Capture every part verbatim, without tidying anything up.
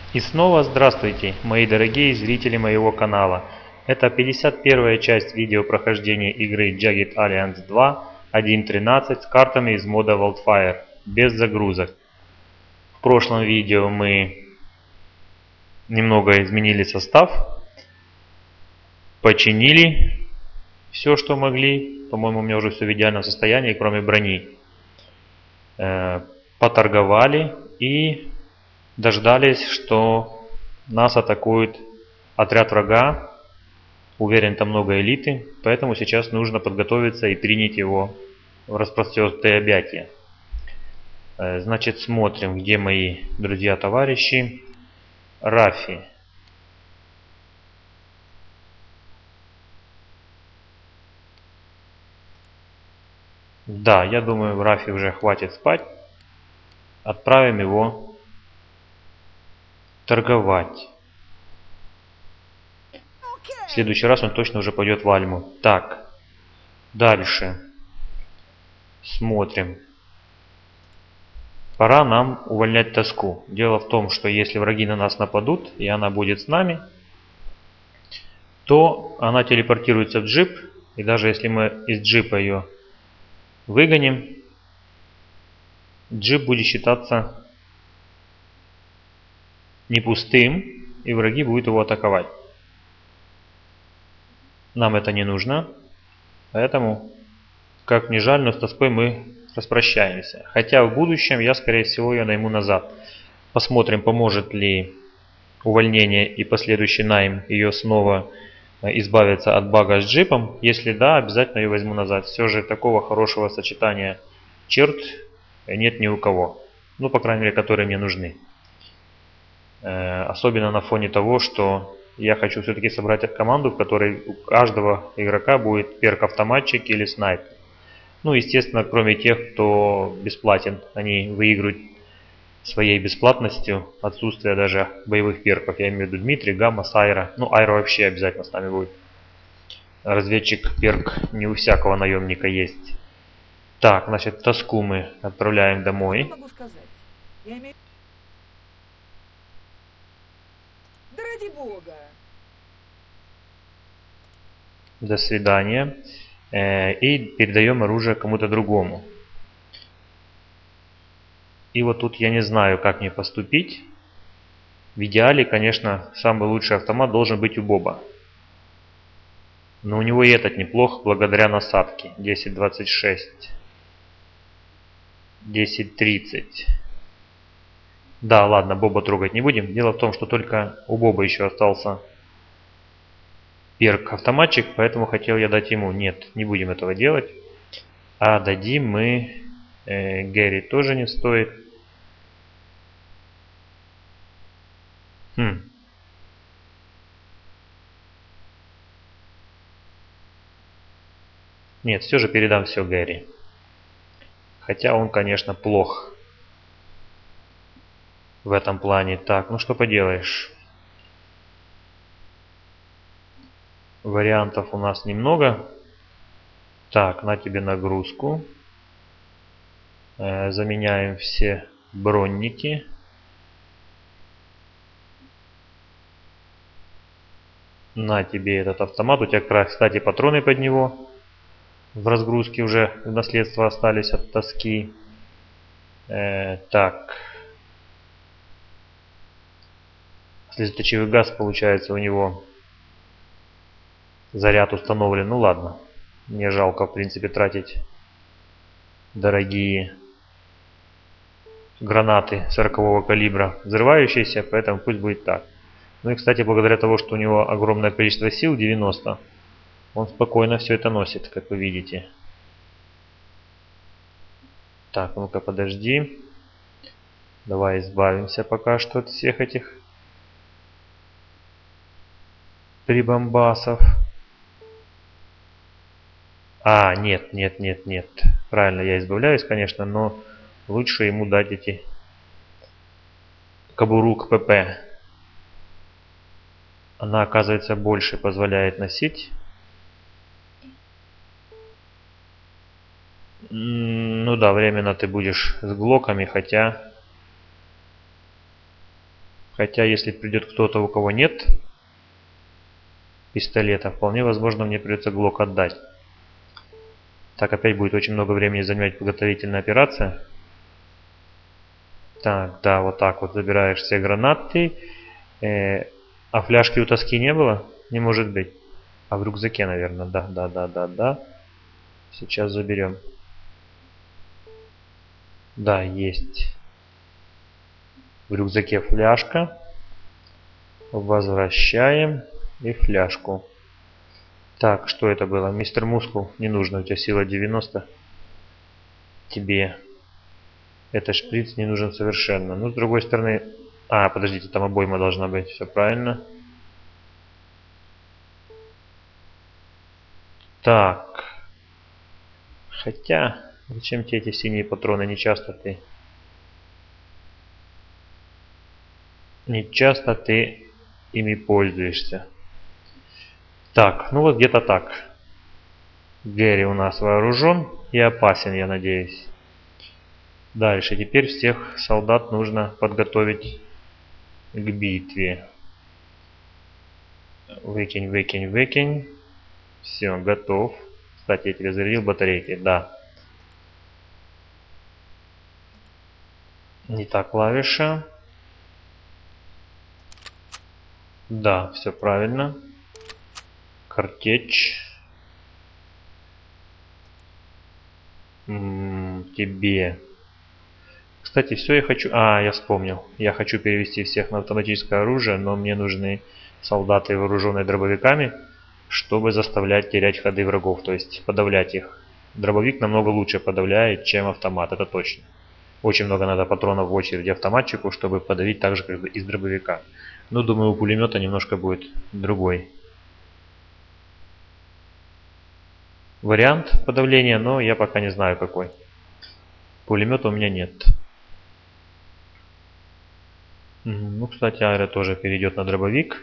И снова здравствуйте, мои дорогие зрители моего канала. Это пятьдесят первая часть видеопрохождения игры Jagged Alliance два один точка тринадцать с картами из мода Wildfire, без загрузок. В прошлом видео мы немного изменили состав, починили все, что могли. По-моему, у меня уже все в идеальном состоянии, кроме брони. Поторговали и дождались, что нас атакует отряд врага. Уверен, там много элиты, поэтому сейчас нужно подготовиться и принять его в распростертые объятия. Значит, смотрим, где мои друзья-товарищи. Рафи. Да, я думаю, Рафи уже хватит спать. Отправим его торговать. В следующий раз он точно уже пойдет в Альму. Так, дальше. Смотрим. Пора нам увольнять тоску. Дело в том, что если враги на нас нападут, и она будет с нами, то она телепортируется в джип. И даже если мы из джипа ее выгоним, джип будет считаться не пустым, и враги будут его атаковать. Нам это не нужно, поэтому, как ни жаль, но с тоской мы распрощаемся. Хотя в будущем я, скорее всего, ее найму назад. Посмотрим, поможет ли увольнение и последующий найм ее снова избавиться от бага с джипом. Если да, обязательно ее возьму назад. Все же такого хорошего сочетания черт нет ни у кого. Ну, по крайней мере, которые мне нужны. Особенно на фоне того, что я хочу все-таки собрать команду, в которой у каждого игрока будет перк-автоматчик или снайпер. Ну, естественно, кроме тех, кто бесплатен. Они выигрывают своей бесплатностью отсутствие даже боевых перков. Я имею в виду Дмитрий, Гамма, Сайра. Ну, Айро вообще обязательно с нами будет. Разведчик перк не у всякого наемника есть. Так, значит, тоску мы отправляем домой. Могу сказать. Я имею... Да ради бога. До свидания. И передаем оружие кому-то другому. И вот тут я не знаю, как мне поступить. В идеале, конечно, самый лучший автомат должен быть у Боба. Но у него и этот неплох, благодаря насадке. десять двадцать шесть. десять тридцать. Да, ладно, Боба трогать не будем. Дело в том, что только у Боба еще остался перк автоматчик, поэтому хотел я дать ему. Нет, не будем этого делать. А дадим мы э, Гэри тоже не стоит. Хм. Нет, все же передам все Гэри. Хотя он, конечно, плох в этом плане. Так, ну что поделаешь. Вариантов у нас немного. Так, на тебе нагрузку. Э, заменяем все бронники. На тебе этот автомат. У тебя, кстати, патроны под него в разгрузке уже в наследство остались от тоски. Э, так. Слезоточивый газ, получается, у него заряд установлен. Ну ладно. Мне жалко, в принципе, тратить дорогие гранаты сорокового калибра, взрывающиеся, поэтому пусть будет так. Ну и, кстати, благодаря тому, что у него огромное количество сил, девяносто, он спокойно все это носит, как вы видите. Так, ну-ка, подожди. Давай избавимся пока что от всех этих прибамбасов. А, нет, нет, нет, нет. Правильно, я избавляюсь, конечно, но лучше ему дать эти кобуру к ПП. Она, оказывается, больше позволяет носить. Ну да, временно ты будешь с глоками, хотя... Хотя, если придет кто-то, у кого нет пистолета, вполне возможно, мне придется глок отдать. Так, опять будет очень много времени занимать подготовительная операция. Так, да, вот так вот забираешь все гранаты. Э, а фляжки у тоски не было? Не может быть. А в рюкзаке, наверное. Да, да, да, да, да. Сейчас заберем. Да, есть. В рюкзаке фляжка. Возвращаем. И фляжку. Так, что это было? Мистер Мускул, не нужно, у тебя сила девяносто. Тебе этот шприц не нужен совершенно. Ну, с другой стороны... А, подождите, там обойма должна быть. Все правильно. Так. Хотя, зачем тебе эти синие патроны? Не часто ты... Не часто ты ими пользуешься. Так, ну вот где-то так. Гэри у нас вооружен и опасен, я надеюсь. Дальше. Теперь всех солдат нужно подготовить к битве. Выкинь, выкинь, выкинь. Все, готов. Кстати, я тебе зарядил батарейки. Да. Не та клавиша. Да, все правильно. Картечь. М-м, тебе. Кстати, все я хочу... А, я вспомнил. Я хочу перевести всех на автоматическое оружие, но мне нужны солдаты, вооруженные дробовиками, чтобы заставлять терять ходы врагов, то есть подавлять их. Дробовик намного лучше подавляет, чем автомат, это точно. Очень много надо патронов в очереди автоматчику, чтобы подавить так же, как из дробовика. Но думаю, у пулемета немножко будет другой вариант подавления, но я пока не знаю какой. Пулемета у меня нет. Ну, кстати, Айра тоже перейдет на дробовик.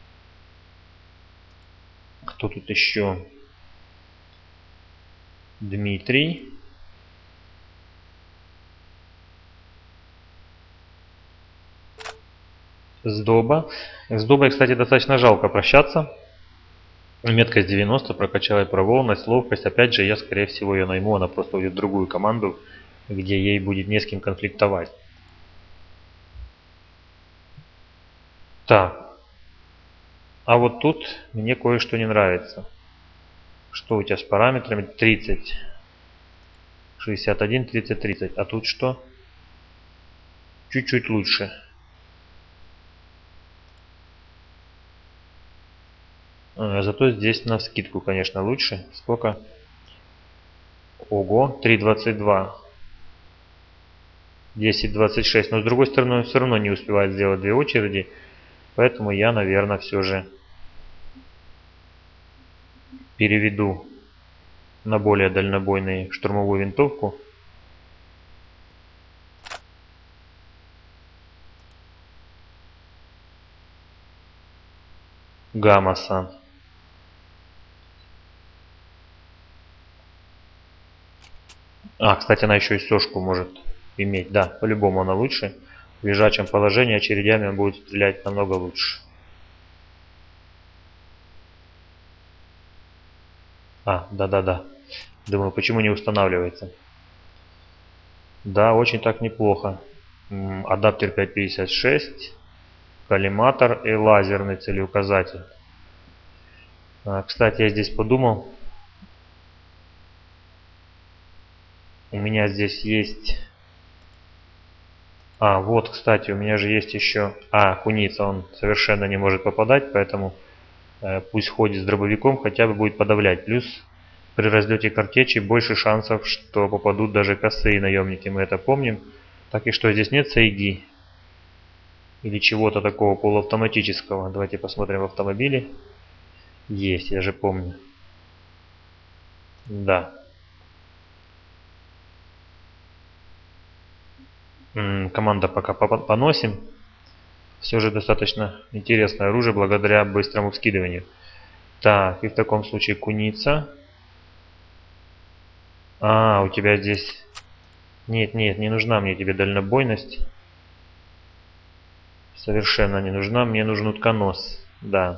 Кто тут еще? Дмитрий. Сдоба. С Добой, кстати, достаточно жалко прощаться. Меткость девяносто, прокачала проволность, ловкость. Опять же, я, скорее всего, ее найму. Она просто уйдет в другую команду, где ей будет не с кем конфликтовать. Так. А вот тут мне кое-что не нравится. Что у тебя с параметрами? тридцать. шестьдесят один, тридцать, тридцать. А тут что? Чуть-чуть лучше. А, зато здесь на скидку, конечно, лучше. Сколько? Ого, три двадцать два. десять двадцать шесть. Но с другой стороны, он все равно не успевает сделать две очереди. Поэтому я, наверное, все же переведу на более дальнобойную штурмовую винтовку. Гамма-сан. А, кстати, она еще и сёшку может иметь. Да, по-любому она лучше. В лежачем положении очередями он будет стрелять намного лучше. А, да-да-да. Думаю, почему не устанавливается. Да, очень так неплохо. Адаптер пять пятьдесят шесть, коллиматор и лазерный целеуказатель. А, кстати, я здесь подумал. У меня здесь есть... А, вот, кстати, у меня же есть еще... А, куница, он совершенно не может попадать, поэтому э, пусть ходит с дробовиком, хотя бы будет подавлять. Плюс при разлете картечи больше шансов, что попадут даже косые наемники, мы это помним. Так и что, здесь нет сайги? Или чего-то такого полуавтоматического? Давайте посмотрим в автомобиле. Есть, я же помню. Да. Команда пока поносим. Все же достаточно интересное оружие благодаря быстрому вскидыванию. Так, и в таком случае куница. А, у тебя здесь... Нет, нет, не нужна мне тебе дальнобойность. совершенно не нужна. Мне нужен утконос. Да.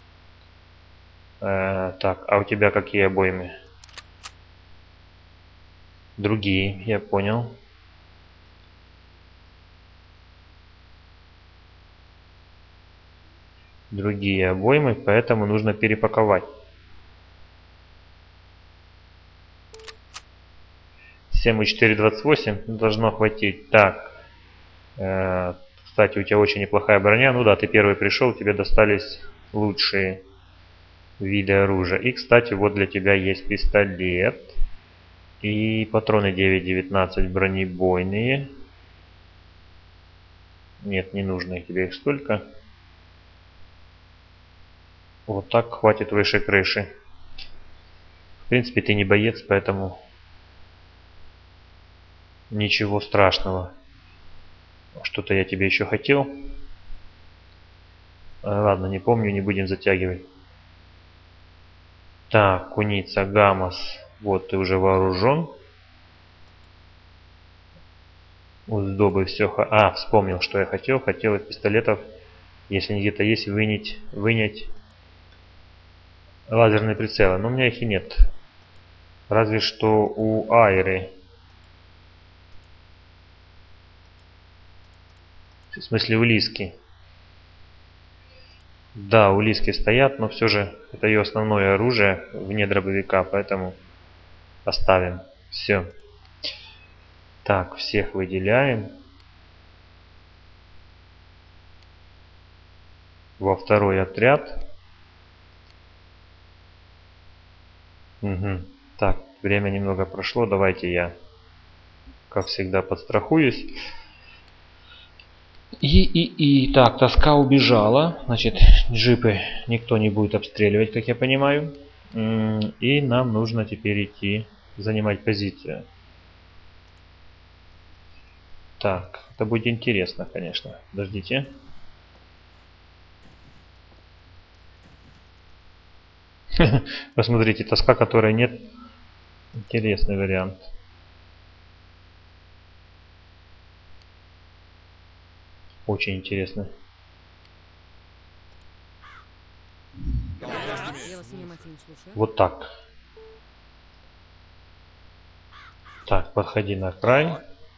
Э, так, а у тебя какие обоймы? Другие, я понял. Другие обоймы, поэтому нужно перепаковать. семь и четыре двадцать восемь должно хватить. Так. Э, кстати, у тебя очень неплохая броня. Ну да, ты первый пришел, тебе достались лучшие виды оружия. И, кстати, вот для тебя есть пистолет. И патроны девять девятнадцать бронебойные. Нет, не нужно тебе их столько. Вот так хватит выше крыши. В принципе, ты не боец, поэтому ничего страшного. Что-то я тебе еще хотел. Ладно, не помню, не будем затягивать. Так, куница, гамас. Вот ты уже вооружен. У сдобы все. А, вспомнил, что я хотел. Хотел из пистолетов, если где-то есть, вынять, вынять лазерные прицелы. Но у меня их и нет. Разве что у Айры. В смысле у Лиски. Да, у Лиски стоят, но все же это ее основное оружие вне дробовика, поэтому оставим. Все. Так, всех выделяем. Во второй отряд. Угу. Так, время немного прошло. Давайте я, как всегда, подстрахуюсь. И, и, и, так, тоска убежала. Значит, джипы никто не будет обстреливать, как я понимаю. И нам нужно теперь идти занимать позицию. Так, это будет интересно, конечно. Подождите. Посмотрите, тоска, которой нет. Интересный вариант. Очень интересно. Вот так. Так, подходи на край.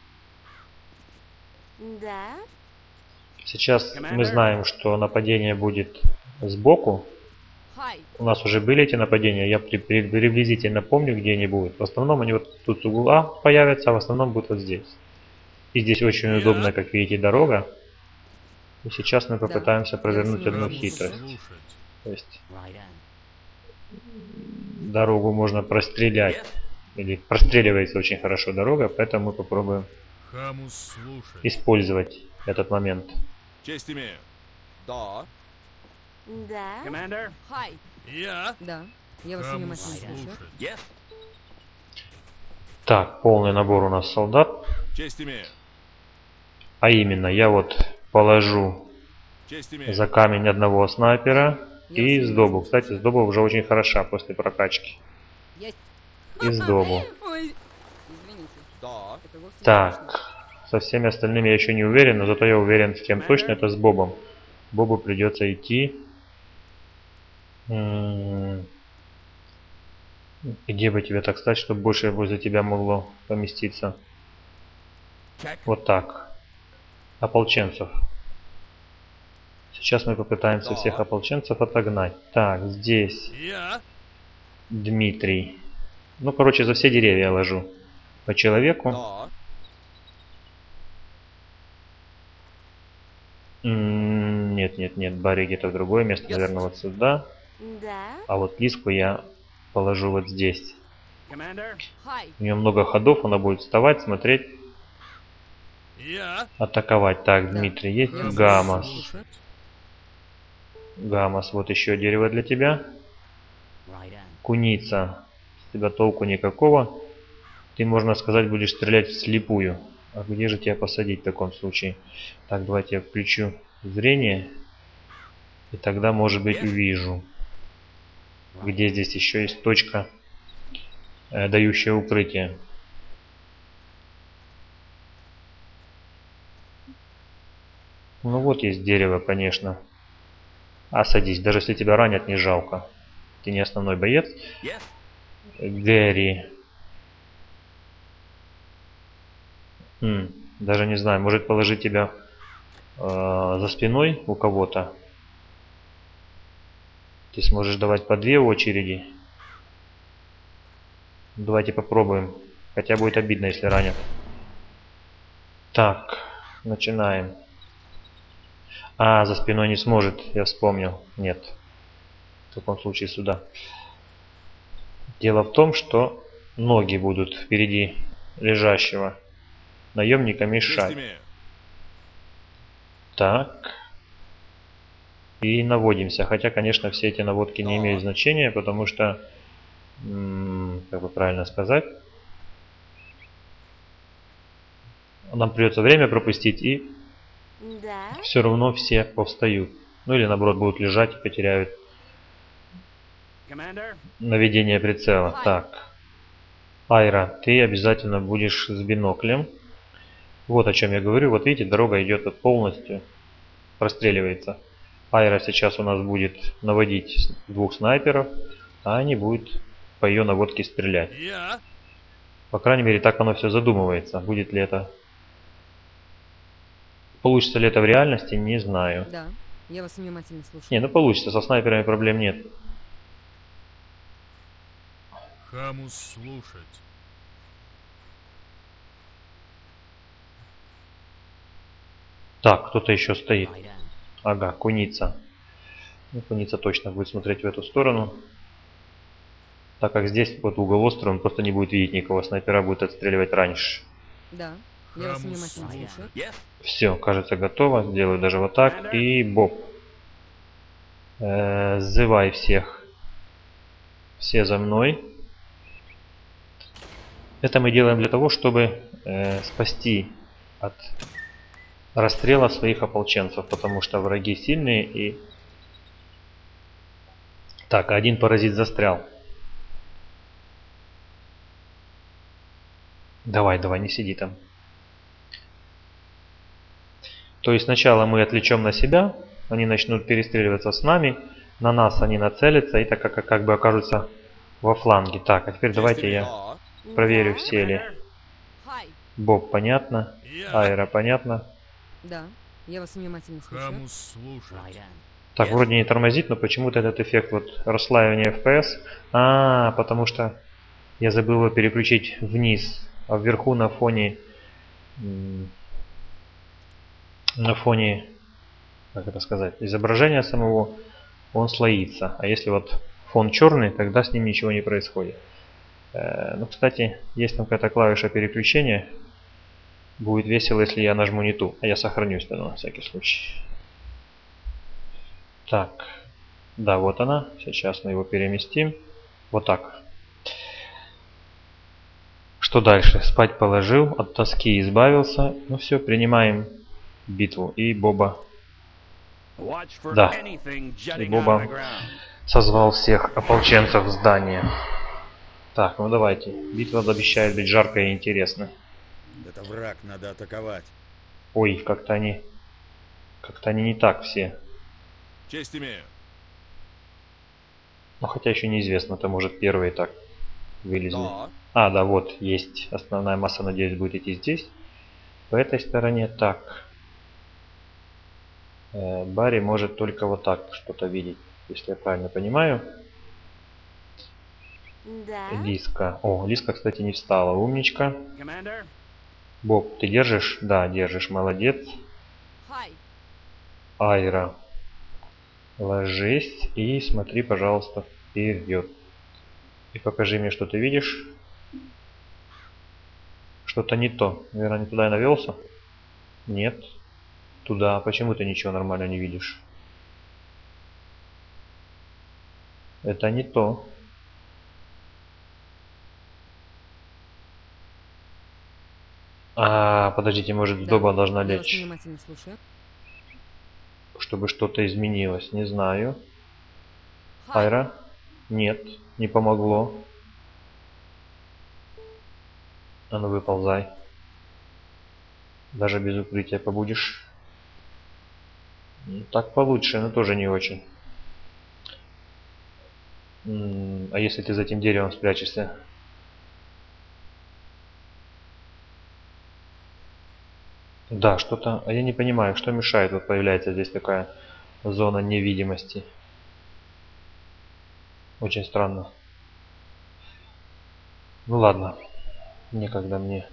Да. Сейчас мы знаем, что нападение будет сбоку. У нас уже были эти нападения, я при, при, приблизительно помню, где они будут. В основном они вот тут с угла появятся, а в основном будут вот здесь. И здесь очень удобно, как видите, дорога. И сейчас мы попытаемся провернуть одну хитрость. То есть дорогу можно прострелять. Или простреливается очень хорошо дорога, поэтому мы попробуем использовать этот момент. Честь имею. Да. Да. Командир. Хай. Я. Да. Я вас внимательно слушаю. Yes. Так, полный набор у нас солдат. Честь имею. А именно, я вот положу Честь имею. за камень одного снайпера и сдобу. Кстати, сдоба уже очень хороша после прокачки. Есть. И сдобу. Ой. Извините. Да. Это вовсе не Так, со всеми остальными я еще не уверен, но зато я уверен, с кем точно, это с Бобом. Бобу придется идти. М-м-м. Где бы тебе так стать, чтобы больше возле тебя могло поместиться? Вот так. Ополченцев. Сейчас мы попытаемся всех ополченцев отогнать. Так, здесь Я. Дмитрий. Ну, короче, за все деревья я ложу по человеку. Да. М, Нет, нет, нет, Барри где-то в другое место, наверное, вот сюда. Да. А вот Лиску я положу вот здесь. Командир. Хай. У нее много ходов, она будет вставать, смотреть, Я. атаковать. Так, Дмитрий, есть Я вас Гамас. слушаю. Гамас, вот еще дерево для тебя. Куница, с тебя толку никакого. Ты, можно сказать, будешь стрелять вслепую. А где же тебя посадить в таком случае? Так, давайте я включу зрение. И тогда, может быть, увижу, где здесь еще есть точка, э, дающая укрытие. Ну вот есть дерево, конечно. А садись, даже если тебя ранят, не жалко. Ты не основной боец. Yes. Гэри. Хм, даже не знаю, может положить тебя э, за спиной у кого-то. Ты сможешь давать по две очереди. Давайте попробуем. Хотя будет обидно, если ранят. Так, начинаем. А, за спиной не сможет, я вспомнил. Нет. В таком случае сюда. Дело в том, что ноги будут впереди лежащего наемника мешать. Так. И наводимся. Хотя, конечно, все эти наводки не имеют значения, потому что, как бы правильно сказать, нам придется время пропустить, и Да. все равно все повстают. Ну или наоборот будут лежать и потеряют Commander. наведение прицела. Так. Айра, ты обязательно будешь с биноклем. Вот о чем я говорю. Вот видите, дорога идет вот полностью. Простреливается. Айра сейчас у нас будет наводить двух снайперов, а они будут по ее наводке стрелять. Yeah. По крайней мере, так оно все задумывается. Будет ли это... Получится ли это в реальности, не знаю. Да, я вас внимательно слушаю. Не, ну получится, со снайперами проблем нет. Хамус слушать. Так, кто-то еще стоит. Ага, куница. Ну, куница точно будет смотреть в эту сторону. Так как здесь вот угол острый, он просто не будет видеть никого. Снайпера будет отстреливать раньше. Да, я вас внимательно слушаю. Yes. Все, кажется, готово. Сделаю даже вот так. И Боб. Э, сзывай всех. Все за мной. Это мы делаем для того, чтобы э, спасти от расстрела своих ополченцев, потому что враги сильные и... Так, один паразит застрял. Давай, давай, не сиди там. То есть сначала мы отвлечем на себя, они начнут перестреливаться с нами, на нас они нацелятся и так как, как бы окажутся во фланге. Так, а теперь давайте я проверю, все ли. Боб, понятно. Айра, понятно. Да, я вас внимательно слушаю. Хамус слушать. Так, вроде не тормозит, но почему-то этот эффект вот расслаивания эф пи эс. А, потому что я забыл его переключить вниз, а вверху на фоне... На фоне, как это сказать, изображения самого, он слоится. А если вот фон черный, тогда с ним ничего не происходит. Э, ну, кстати, есть там какая-то клавиша переключения. Будет весело, если я нажму не ту. А я сохранюсь тогда на всякий случай. Так. Да, вот она. Сейчас мы его переместим. Вот так. Что дальше? Спать положил, от тоски избавился. Ну все, принимаем битву. И Боба... Да. И Боба созвал всех ополченцев в здание. Так, ну давайте. Битва обещает быть жаркой и интересной. Это враг, надо атаковать. Ой, как-то они... Как-то они не так все. Честь имею. Ну хотя еще неизвестно, это может первые так вылезли. Да. А, да, вот, есть. Основная масса, надеюсь, будет идти здесь. По этой стороне так. Э, Барри может только вот так что-то видеть, если я правильно понимаю. Да. Лиска. О, Лиска, кстати, не встала. Умничка. Commander. Боб, ты держишь? Да, держишь. Молодец. Айра. Ложись и смотри, пожалуйста, вперед. И покажи мне, что ты видишь. Что-то не то. Наверное, не туда я навелся? Нет. Туда. Почему ты ничего нормально не видишь? Это не то. А, подождите, может, Да, Доба должна я вас лечь, внимательно слушаю. чтобы что-то изменилось. Не знаю. Айра? Нет, не помогло. А ну выползай. Даже без укрытия побудешь. Ну, так получше, но тоже не очень. М, А если ты за этим деревом спрячешься? Да, что-то... А я не понимаю, что мешает. Вот появляется здесь такая зона невидимости. Очень странно. Ну ладно. Некогда мне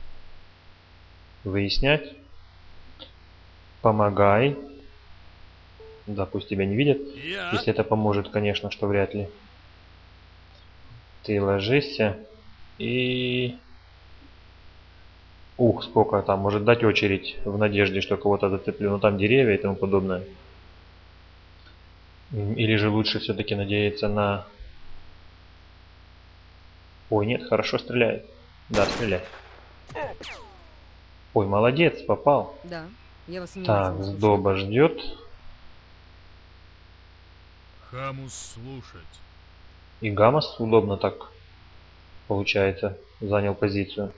выяснять. Помогай. Да, пусть тебя не видят. Я. Если это поможет, конечно, что вряд ли. Ты ложишься и... Ух, сколько там. Может дать очередь в надежде, что кого-то зацеплю. Но там деревья и тому подобное. Или же лучше все-таки надеяться на... Ой, нет, хорошо стреляет. Да, стреляй. Ой, молодец, попал. Да, я вас Так, внимательно слушаю. сдоба ждет. Хамус слушать. И Гамас удобно так, получается, занял позицию.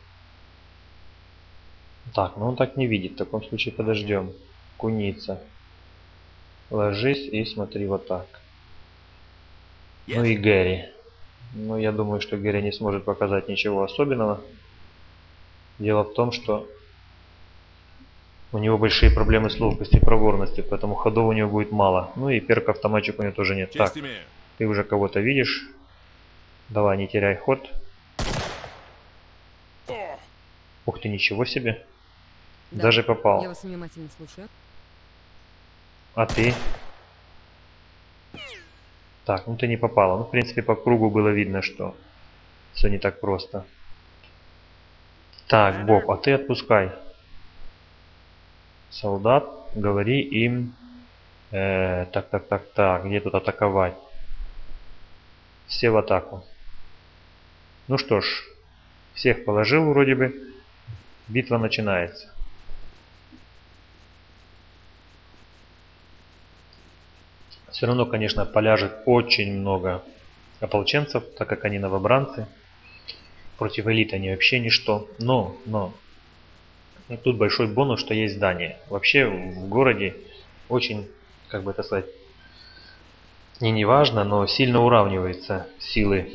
Так, ну он так не видит. В таком случае подождем. Куница. Ложись и смотри вот так. Ну и Гэри. Ну, я думаю, что Гэри не сможет показать ничего особенного. Дело в том, что у него большие проблемы с ловкостью и проворностью, поэтому ходов у него будет мало. Ну и перк автоматчик у него тоже нет. Честь Так, имею. ты уже кого-то видишь. Давай, не теряй ход. Ух ты, ничего себе. Да, Даже попал. я вас внимательно слушаю. А ты? Так, ну ты не попала. Ну, в принципе, по кругу было видно, что все не так просто. Так, Боб, а ты отпускай солдат, говори им... Э, так, так, так, так, где тут атаковать? Все в атаку. Ну что ж, всех положил вроде бы. Битва начинается. Все равно, конечно, поляжет очень много ополченцев, так как они новобранцы. Против элиты они вообще ничто. Но, но, тут большой бонус, что есть здание. Вообще в городе очень, как бы это сказать, не неважно, но сильно уравниваются силы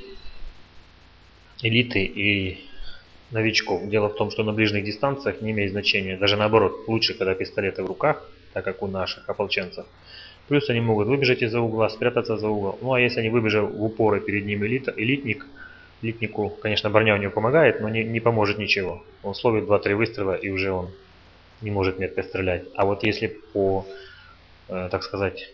элиты и новичков. Дело в том, что на ближних дистанциях не имеет значения. Даже наоборот, лучше, когда пистолеты в руках, так как у наших ополченцев. Плюс они могут выбежать из-за угла, спрятаться за угол. Ну а если они выбежат в упор и перед ним элита, элитник, элитнику, конечно, броня у него помогает, но не, не поможет ничего. Он словит два-три выстрела и уже он не может метко стрелять. А вот если по, э, так сказать,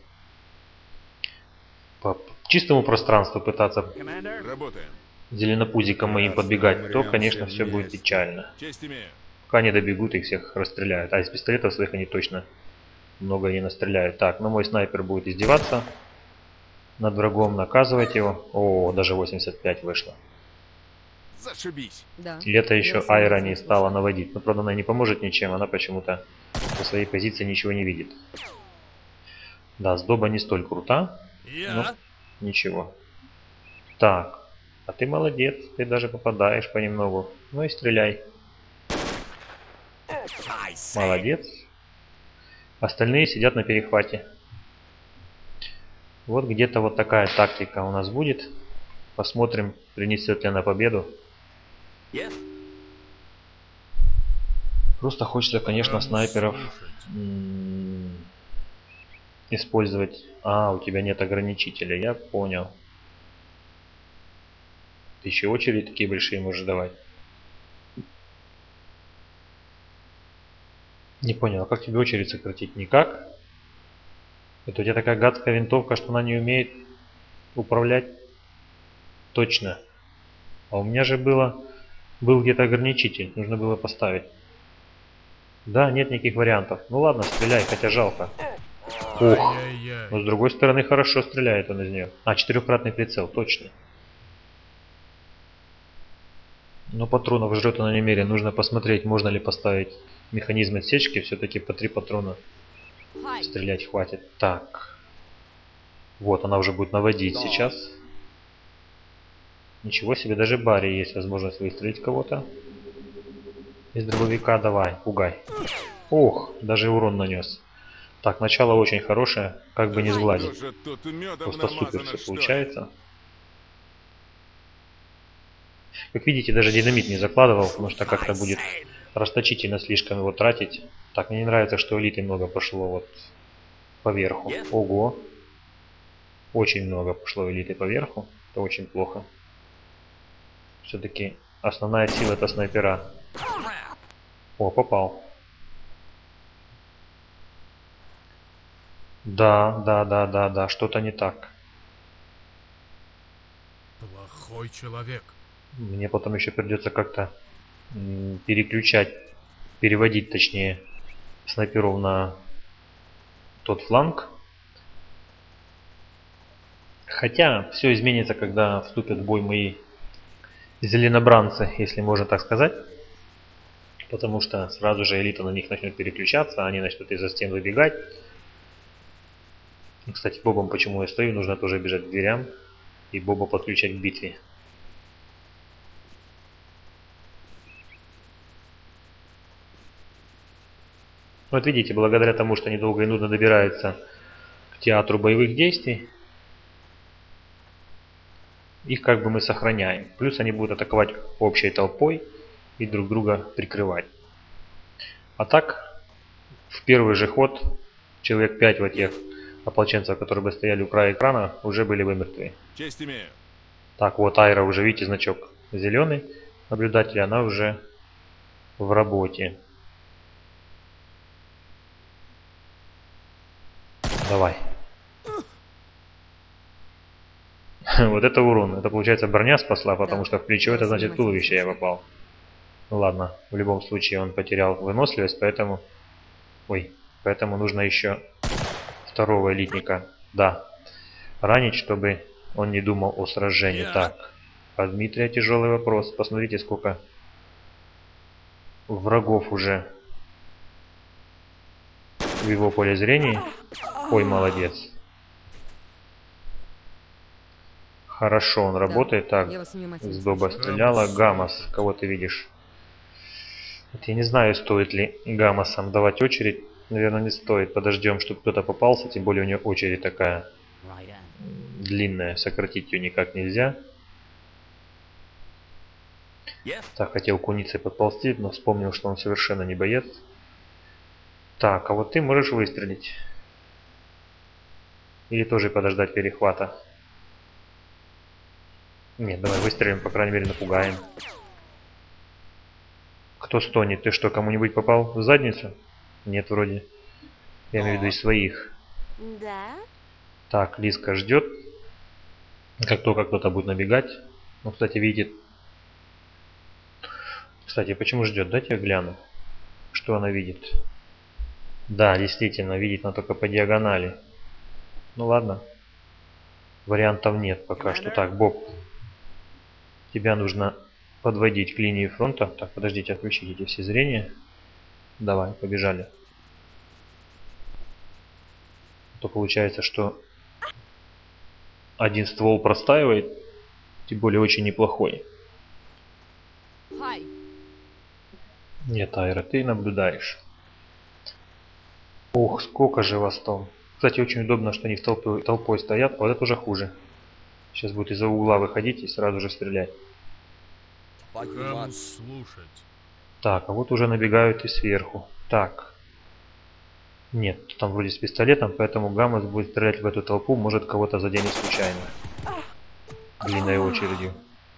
по чистому пространству пытаться Работаем. зеленопузиком моим подбегать, то, конечно, все будет печально. Честь имею. Пока они добегут, их всех расстреляют. А из пистолетов своих они точно много не настреляют. Так, ну мой снайпер будет издеваться над врагом, наказывать его. О, даже восемьдесят пять вышло. Зашибись. Да. И это еще я вас Айра внимательно не стала слушаю. наводить. Но, правда, она не поможет ничем. Она почему-то со своей позиции ничего не видит. Да, сдоба не столь крута. Я. Ну, ничего. Так, а ты молодец. Ты даже попадаешь понемногу. Ну и стреляй. Молодец. Остальные сидят на перехвате. Вот где-то вот такая тактика у нас будет. Посмотрим, принесет ли она победу. Просто хочется, конечно, Хамус снайперов слушать. м, использовать. А, у тебя нет ограничителя, я понял. Ты еще очереди такие большие можешь давать. Не понял, а как тебе очередь сократить? Никак? Это у тебя такая гадкая винтовка, что она не умеет управлять? Точно. А у меня же было, был где-то ограничитель, нужно было поставить. Да, нет никаких вариантов. Ну ладно, стреляй, хотя жалко. Ух, Ай-яй-яй. но с другой стороны хорошо стреляет он из нее. А, четырехкратный прицел, точно. Но патронов жрет она немерено. Нужно посмотреть, можно ли поставить механизм отсечки. Все-таки по три патрона стрелять хватит. Так. Вот, она уже будет наводить сейчас. Ничего себе, даже Барри есть возможность выстрелить кого-то. Из дробовика давай, пугай. Ох, даже урон нанес. Так, начало очень хорошее, как бы не сгладить. Тоже тут медом Просто супер намазано, все что ли? получается. Как видите, даже динамит не закладывал, потому что как-то будет расточительно слишком его тратить. Так, мне не нравится, что элиты много пошло вот поверху. Ого. Очень много пошло элиты поверху. Это очень плохо. Все-таки основная сила это снайпера. О, попал. Да, да, да, да, да, что-то не так. Плохой человек. Мне потом еще придется как-то м, переключать, переводить точнее снайперов на тот фланг. Хотя все изменится, когда вступят в бой мои зеленобранцы, если можно так сказать. Потому что сразу же элита на них начнет переключаться, они начнут из-за стен выбегать. И, кстати, бобом почему я стою, нужно тоже бежать к дверям и боба подключать к битве. Вот видите, благодаря тому, что они долго и нудно добираются к театру боевых действий, их как бы мы сохраняем. Плюс они будут атаковать общей толпой и друг друга прикрывать. А так, в первый же ход человек пять вот тех ополченцев, которые бы стояли у края экрана, уже были бы мертвы. Честь имею. Так, вот Айра уже, видите, значок зеленый наблюдатель, она уже в работе. Давай. Вот это урон. Это получается броня спасла, потому Да. что в плечо Я это вас значит в внимательно туловище я слушаю. попал. Ну ладно, в любом случае он потерял выносливость, поэтому... Ой, поэтому нужно еще второго элитника, да, ранить, чтобы он не думал о сражении. Я- Так, а Дмитрия тяжелый вопрос. Посмотрите, сколько врагов уже в его поле зрения. Ой, молодец. Хорошо, он работает. Так, Я вас внимательно с Доба слушаю. стреляла. Гамас, кого ты видишь? Вот я не знаю, стоит ли Гамасам давать очередь. Наверное, не стоит. Подождем, чтобы кто-то попался. Тем более у нее очередь такая длинная. Сократить ее никак нельзя. Так, хотел куницей подползти, но вспомнил, что он совершенно не боец. Так, а вот ты можешь выстрелить. Или тоже подождать перехвата. Нет, давай выстрелим, по крайней мере напугаем. Кто стонет? Ты что, кому-нибудь попал в задницу? Нет, вроде. Я имею в виду из своих. Да? Так, Лиска ждет. Как только кто-то будет набегать. Ну, кстати, видит. Кстати, почему ждет? Дайте я гляну. Что она видит? Да, действительно, видит она только по диагонали. Ну ладно. Вариантов нет пока что. Так, Боб. Тебя нужно подводить к линии фронта. Так, подождите, отключите эти все зрения. Давай, побежали. То получается, что один ствол простаивает, тем более очень неплохой. Хай. Нет, Айра, ты наблюдаешь. Ох, сколько же вас там. Кстати, очень удобно, что они в толпе, толпой стоят, а вот это уже хуже. Сейчас будет из-за угла выходить и сразу же стрелять. Кому слушать? Так, а вот уже набегают и сверху. Так. Нет, там вроде с пистолетом, поэтому Гамас будет стрелять в эту толпу, может кого-то заденет случайно. Длинной очередью.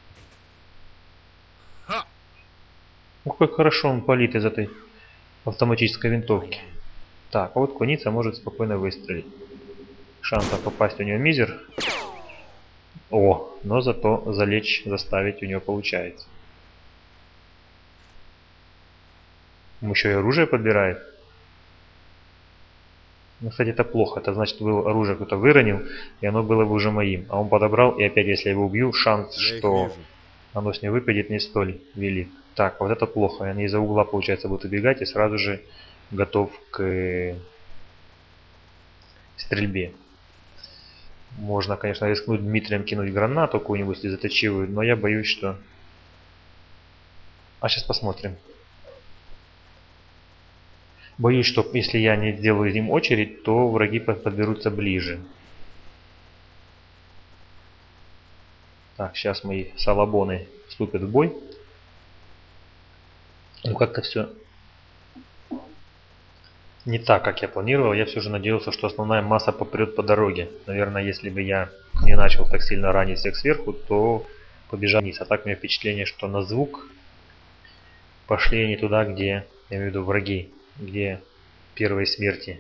Ха! Ух, как хорошо он палит из этой автоматической винтовки. Так, а вот куница может спокойно выстрелить. Шансов попасть у нее мизер. О, но зато залечь, заставить у нее получается. Он еще и оружие подбирает. Ну, кстати, это плохо. Это значит, было оружие кто-то выронил, и оно было бы уже моим. А он подобрал, и опять, если я его убью, шанс, Я их что вижу. оно с ней выпадет, не столь велик. Так, вот это плохо. Они из-за угла, получается, будут убегать, и сразу же готов к э, стрельбе. Можно, конечно, рискнуть Дмитрием кинуть гранату какую-нибудь слезоточивую, но я боюсь, что... А сейчас посмотрим. Боюсь, что если я не сделаю им очередь, то враги подберутся ближе. Так, сейчас мои салабоны вступят в бой. Ну как-то все не так, как я планировал. Я все же надеялся, что основная масса попрет по дороге. Наверное, если бы я не начал так сильно ранить всех сверху, то побежал вниз. А так у меня впечатление, что на звук пошли они туда, где, я имею в виду враги, где первые смерти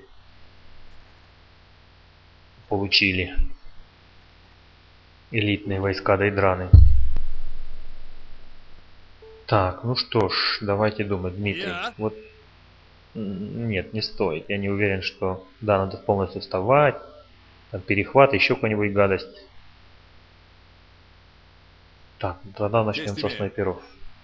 получили элитные войска Дейдраны. Так, ну что ж, давайте думать, Дмитрий. Я? Вот нет, не стоит. Я не уверен, что да, надо полностью вставать, там, перехват, еще какую-нибудь гадость. Так, тогда начнем со снайперов.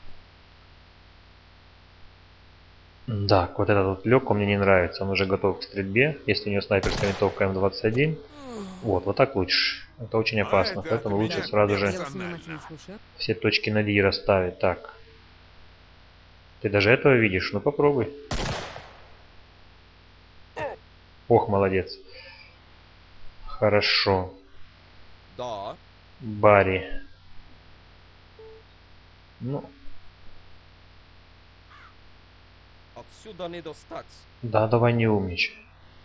Так, вот этот вот легко мне не нравится, он уже готов к стрельбе. Если у него снайперская винтовка эм двадцать один, вот, вот так лучше. Это очень опасно, это поэтому от лучше меня сразу же Я вас внимательно слушаю. все точки над «и» расставить. Так, ты даже этого видишь? Ну попробуй. Ох, молодец. Хорошо. Да. Барри. Ну, Отсюда не достать. да, давай не умничай.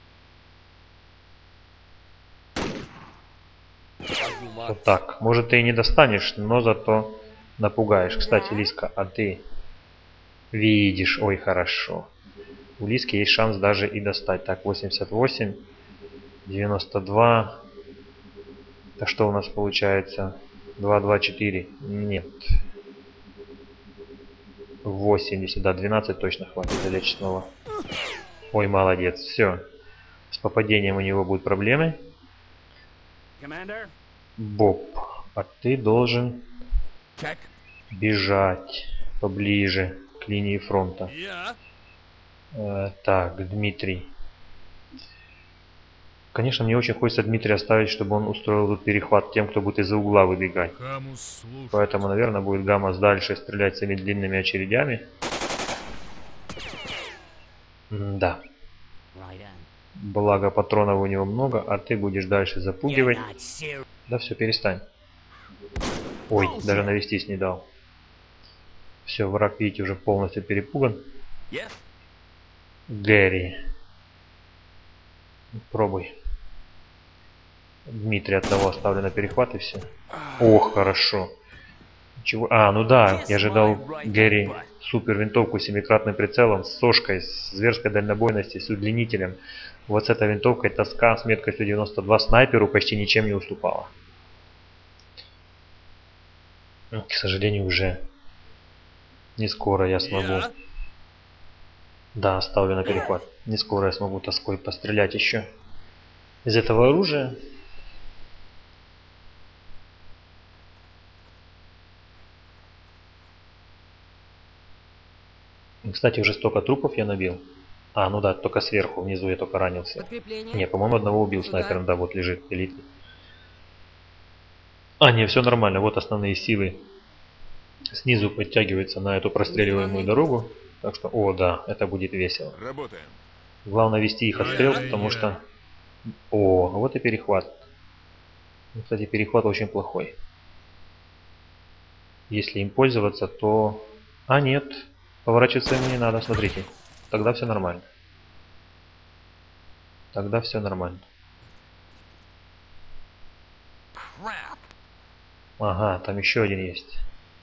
Твою мать. Вот так. Может, ты и не достанешь, но зато напугаешь. Кстати, Лиска, а ты видишь. Ой, хорошо. У Лиски есть шанс даже и достать. Так, восемьдесят восемь, девяносто два. Это что у нас получается? два, два, четыре. Нет. восемьдесят, да, двенадцать точно хватит залечь снова. Ой, молодец. Все. С попадением у него будут проблемы. Боб, а ты должен Чек. бежать поближе к линии фронта. Я? Э, так, Дмитрий. Конечно, мне очень хочется Дмитрия оставить, чтобы он устроил тут перехват тем, кто будет из-за угла выбегать. Кому слушать? Поэтому, наверное, будет Гамас дальше стрелять своими длинными очередями. Да. Благо патронов у него много, а ты будешь дальше запугивать. Да все, перестань. Ой, даже навестись не дал. Все, враг, видите, уже полностью перепуган. Гэри. Пробуй. Дмитрий от того оставлю на перехват и все. Ох, хорошо. Чего? А, ну да, я же дал Гэри супер винтовку с семикратным прицелом, с сошкой, с зверской дальнобойностью, с удлинителем. Вот с этой винтовкой тоска с меткостью девяносто два снайперу почти ничем не уступала. Ну, к сожалению, уже не скоро я смогу. Я? Да, оставлю на перехват. Не скоро я смогу тоской пострелять еще из этого оружия. Кстати, уже столько трупов я набил. А, ну да, только сверху, внизу я только ранился. Подкрепление. Не, по-моему, одного убил Сюда. снайпером, да, вот лежит элитный. А, не, все нормально, вот основные силы снизу подтягиваются на эту простреливаемую дорогу. Так что, о, да, это будет весело. Работаем. Главное вести их отстрел, потому что... О, вот и перехват. Кстати, перехват очень плохой. Если им пользоваться, то... А, нет. Поворачиваться им не надо, смотрите. Тогда все нормально. Тогда все нормально. Ага, там еще один есть.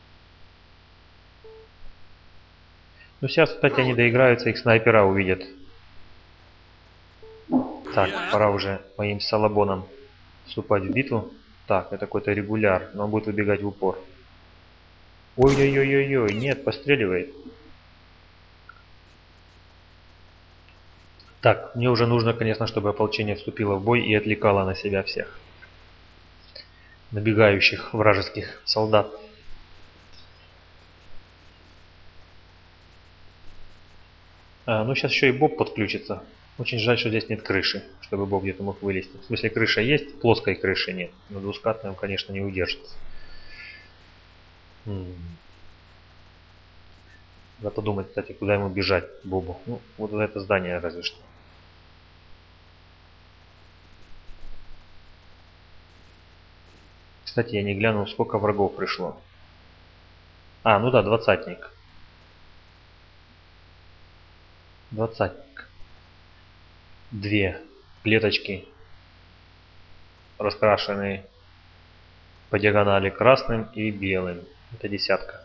Ну сейчас, кстати, они доиграются, их снайпера увидят. Так, пора уже моим салабоном вступать в битву. Так, это какой-то регуляр, но он будет выбегать в упор. Ой-ой-ой-ой-ой, нет, постреливает. Так, мне уже нужно, конечно, чтобы ополчение вступило в бой и отвлекало на себя всех набегающих вражеских солдат. А, ну сейчас еще и Боб подключится. Очень жаль, что здесь нет крыши, чтобы Боб где-то мог вылезти. В смысле, крыша есть, плоской крыши нет. Но двускатной он, конечно, не удержится. М-м. Надо подумать, кстати, куда ему бежать, Бобу. Ну, вот в это здание разве что. Кстати, я не глянул, сколько врагов пришло. А, ну да, двадцатник. Двадцатник. Две клеточки, раскрашенные по диагонали красным и белым. Это десятка.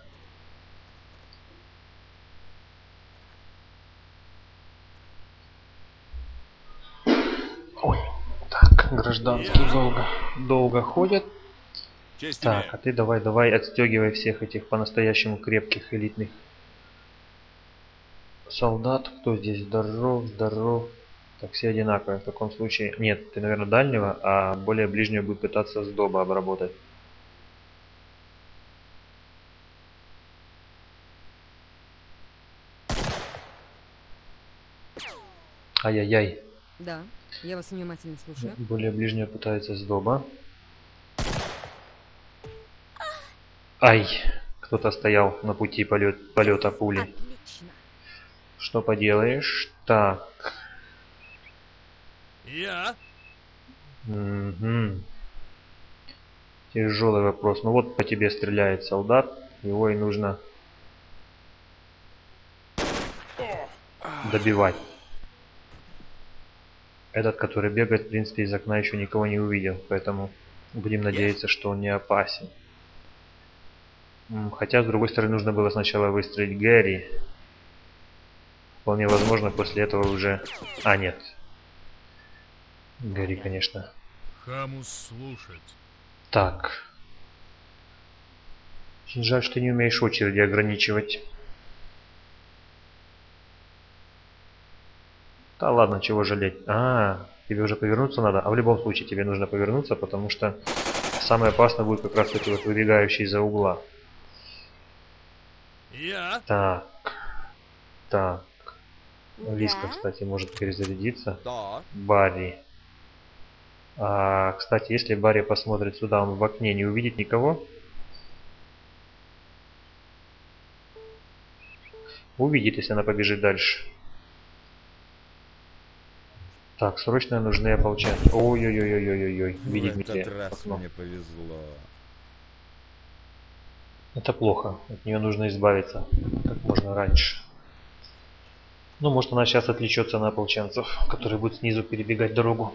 Ой, так, гражданские долго, долго ходят. Честь Так, имею. а ты давай, давай, отстегивай всех этих по-настоящему крепких элитных солдат. Кто здесь? Здоров, здоров. Так, все одинаковые. В таком случае... Нет, ты, наверное, дальнего, а более ближнего будет пытаться сдоба обработать. Ай-яй-яй. Да, я вас внимательно слушаю. Более ближнего пытается сдоба. Ай! Кто-то стоял на пути полет, полета пули. Отлично. Что поделаешь? Так. Я? Угу. Тяжелый вопрос. Ну вот по тебе стреляет солдат. Его и нужно добивать. Этот, который бегает, в принципе, из окна еще никого не увидел. Поэтому будем надеяться, что он не опасен. Хотя, с другой стороны, нужно было сначала выстрелить Гэри. Вполне возможно, после этого уже... А, нет. Гэри, конечно. Хамус слушать. Так. Очень жаль, что ты не умеешь очереди ограничивать. Да ладно, чего жалеть. А, тебе уже повернуться надо. А в любом случае тебе нужно повернуться, потому что самое опасное будет как раз таки вот выбегающий из-за угла. Я? Так. Так. Лиска, Да. кстати, может перезарядиться. Да. Барри. А, кстати, если Барри посмотрит сюда, он в окне не увидит никого. Увидит, если она побежит дальше. Так, срочно нужны ополченцы. Ой-ой-ой-ой-ой-ой. Видит В Дмитрия этот в раз окно. мне повезло. Это плохо. От нее нужно избавиться как можно раньше. Ну, может, она сейчас отвлечется на ополченцев, которые будут снизу перебегать дорогу.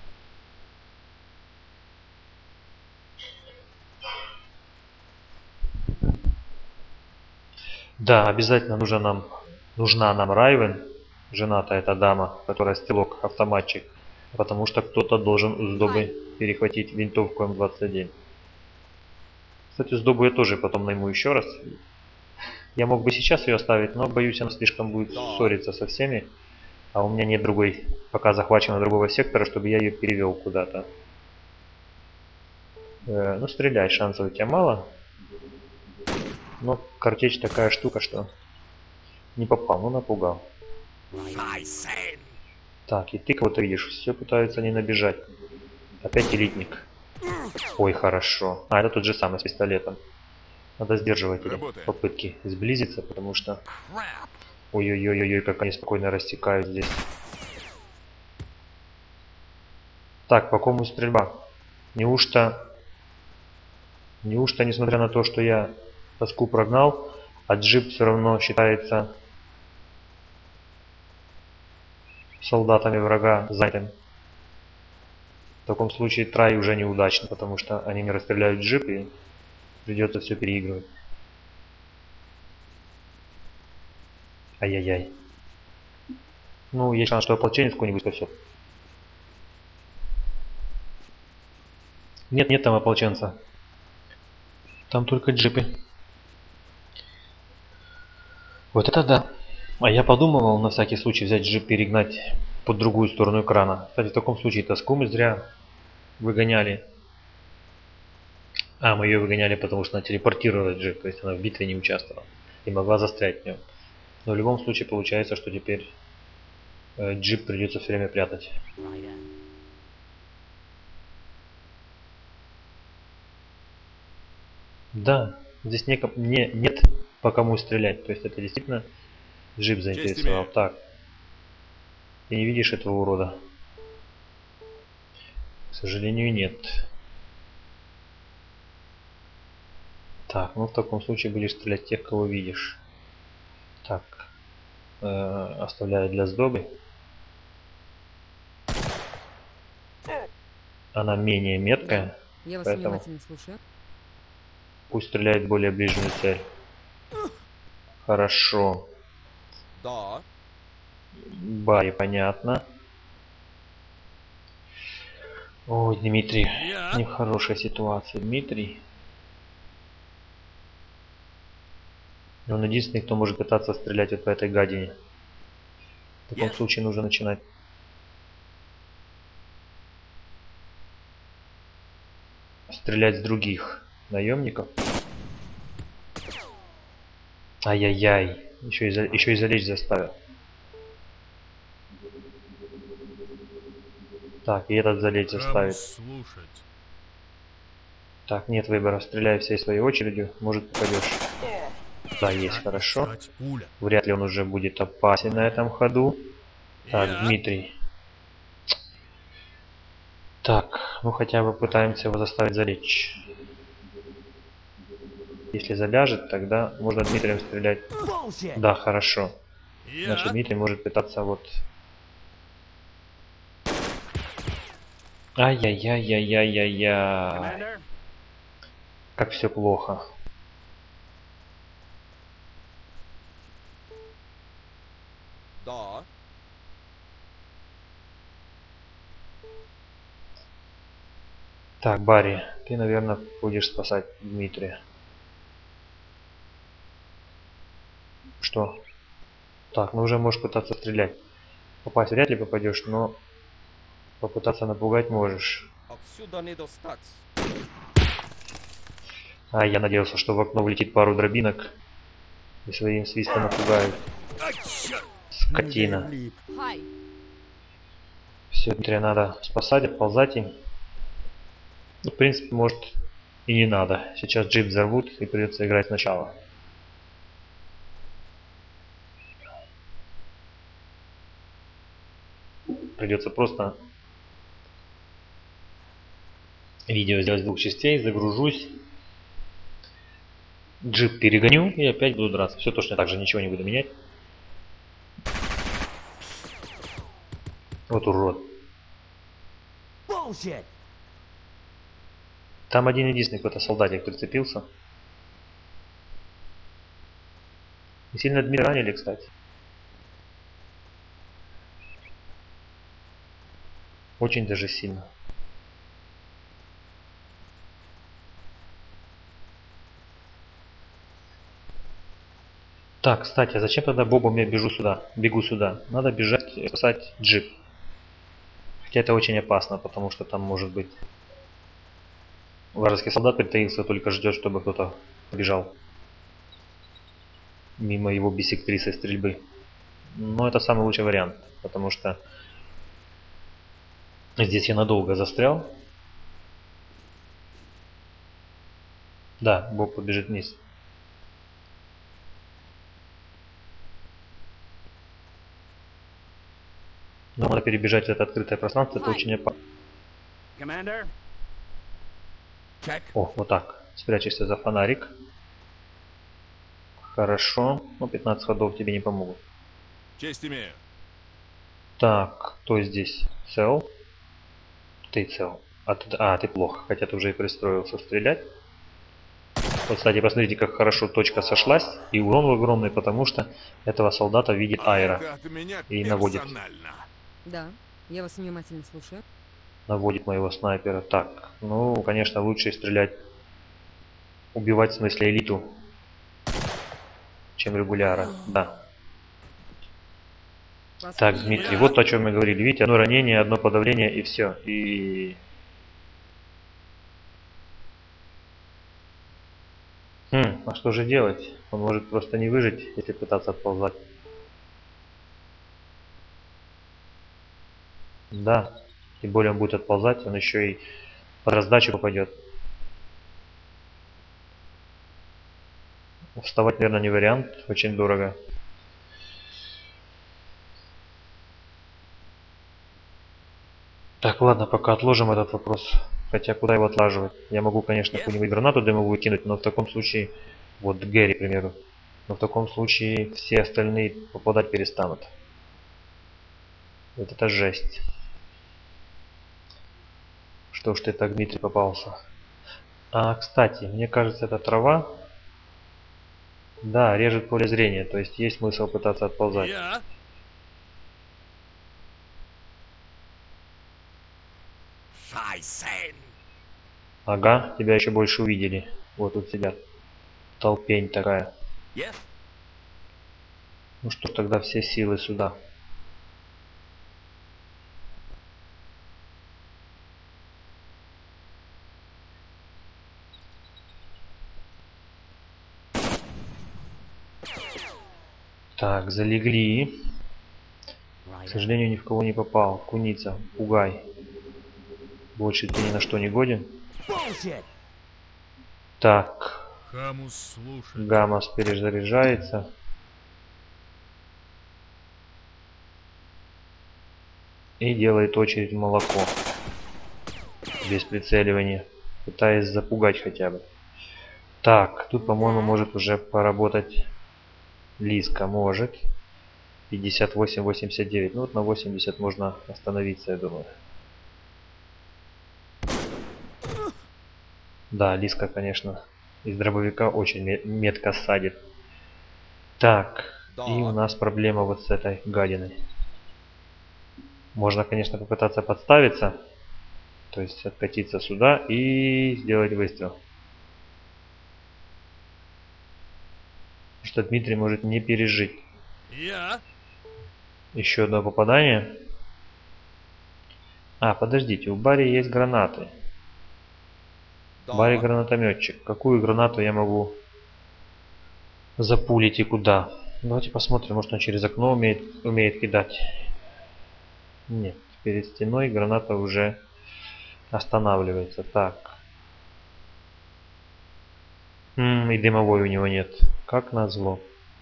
Да, обязательно нужна нам, нужна нам Райвен, жена-то эта дама, которая стрелок, автоматчик, потому что кто-то должен у Сдобы перехватить винтовку эм двадцать один. Кстати, Сдобу я тоже потом найму еще раз. Я мог бы сейчас ее оставить, но боюсь, она слишком будет ссориться со всеми, а у меня нет другой, пока захваченного другого сектора, чтобы я ее перевел куда-то. Э, ну, стреляй, шансов у тебя мало. Но картечь такая штука, что не попал, но напугал. Так, и ты кого-то видишь, все пытаются не набежать. Опять элитник. Ой, хорошо. А, это тот же самый с пистолетом. Надо сдерживать эти Работаем. попытки сблизиться, потому что... Ой-ой-ой-ой, как они спокойно рассекают здесь. Так, по кому стрельба? Неужто... Неужто, несмотря на то, что я тоску прогнал, а джип все равно считается солдатами врага занятым? В таком случае трай уже неудачно, потому что они не расстреляют джип и придется все переигрывать. Ай-яй-яй. Ну, есть шанс, что ополченец какой-нибудь спасет. Нет, нет там ополченца. Там только джипы. Вот это да. А я подумывал на всякий случай взять джип, перегнать под другую сторону экрана. Кстати, в таком случае тоску мы зря выгоняли. А, мы ее выгоняли, потому что она телепортировала джип, то есть она в битве не участвовала и могла застрять в нем. Но в любом случае получается, что теперь э, джип придется все время прятать. Да, здесь неко... не, нет по кому стрелять. То есть это действительно джип заинтересовал. имею. Так. Ты не видишь этого урода? К сожалению, нет. Так, ну в таком случае будешь стрелять тех, кого видишь. Так. Э, оставляю для сдобы. Она менее меткая. Я вас Поэтому- внимательно слушаю. Пусть стреляет в более ближнюю цель. Хорошо. Да. Барри, понятно. Ой, Дмитрий, Я. не в хорошей ситуации. Дмитрий. Он единственный, кто может пытаться стрелять вот по этой гадине. В таком Я. случае нужно начинать. Стрелять с других наемников. Ай-яй-яй. Еще и, за... еще и залечь заставил. Так, и этот залечь Кому заставит. слушать? Так, нет выбора. Стреляй всей своей очередью. Может попадешь. Да, есть, хорошо. Искать пуля. Вряд ли он уже будет опасен на этом ходу. Так, Я. Дмитрий. Так, ну хотя бы пытаемся его заставить залечь. Если заляжет, тогда можно Дмитрием стрелять. Да, хорошо. Я. Значит, Дмитрий может пытаться вот... Ай-яй-яй-яй-яй-яй-яй. Как все плохо. Да. Так, Барри, ты, наверное, будешь спасать Дмитрия. Что? Так, ну уже можешь пытаться стрелять. Попасть вряд ли попадешь, но попытаться напугать можешь. Отсюда не достаться. А, я надеялся, что в окно влетит пару дробинок и своим свистом напугают. А, черт! Скотина. Хай! Все, Дмитрия надо спасать, отползать им. Ну, в принципе, может и не надо. Сейчас джип взорвут и придется играть сначала. Придется просто видео сделать с двух частей, загружусь. Джип перегоню и опять буду драться. Все точно так же, ничего не буду менять. Вот урод. Там один единственный какой-то солдатик прицепился. И сильно Дмитрия ранили, кстати. Очень даже сильно. Так, кстати, а зачем тогда бобом я бежу сюда? Бегу сюда. Надо бежать спасать джип. Хотя это очень опасно, потому что там может быть вражеский солдат притаился, только ждет, чтобы кто-то побежал мимо его биссектрисы стрельбы. Но это самый лучший вариант, потому что здесь я надолго застрял. Да, Боб побежит вниз. Но надо перебежать в это открытое пространство, это очень опасно. О, вот так. Спрячешься за фонарик. Хорошо. Ну, пятнадцать ходов тебе не помогут. Честь имею. Так, кто здесь? Цел? Ты цел. А ты, а, ты плохо, хотя ты уже и пристроился стрелять. Вот, кстати, посмотрите, как хорошо точка сошлась. И урон огромный, потому что этого солдата видит А Айра. это от меня И наводит. персонально. Да, я вас внимательно слушаю. Наводит моего снайпера. Так, ну, конечно, лучше стрелять, убивать, в смысле, элиту, чем регуляра. Да. Вас Так, понял. Дмитрий, вот о чем мы говорили. Видите, одно ранение, одно подавление и все. И... Хм, а что же делать? Он может просто не выжить, если пытаться отползать. Да, тем более он будет отползать, он еще и под раздачу попадет. Вставать, наверное, не вариант. Очень дорого. Так, ладно, пока отложим этот вопрос. Хотя куда его отлаживать? Я могу, конечно, какую-нибудь гранату дымовую кинуть, но в таком случае... Вот Гэри, к примеру. Но в таком случае все остальные попадать перестанут. Вот это жесть. Что ж ты так, Дмитрий, попался? А, кстати, мне кажется, эта трава... Да, режет поле зрения. То есть есть смысл пытаться отползать. Я. Шайсен. Ага, тебя еще больше увидели. Вот тут сидят. Толпень такая. Я. Ну что ж, тогда все силы сюда. Так, залегли. К сожалению, ни в кого не попал. Куница, пугай. Больше ты ни на что не годен. Так, Хамус слушает. Гамас перезаряжается. И делает очередь в молоко. Без прицеливания. Пытаясь запугать хотя бы. Так, тут, по-моему, может уже поработать Лиска. Может. пятьдесят восемь восемьдесят девять. Ну вот на восемьдесят можно остановиться, я думаю. Да, Лиска, конечно, из дробовика очень метко садит. Так, Да. и у нас проблема вот с этой гадиной. Можно, конечно, попытаться подставиться. То есть откатиться сюда и сделать выстрел. Потому что Дмитрий может не пережить. Я. Еще одно попадание. А, подождите, у Барри есть гранаты. Да. Барри гранатометчик. Какую гранату я могу запулить и куда? Давайте посмотрим, может он через окно умеет, умеет кидать. Нет, перед стеной граната уже останавливается. Так. М-м, и дымовой у него нет. Как назло.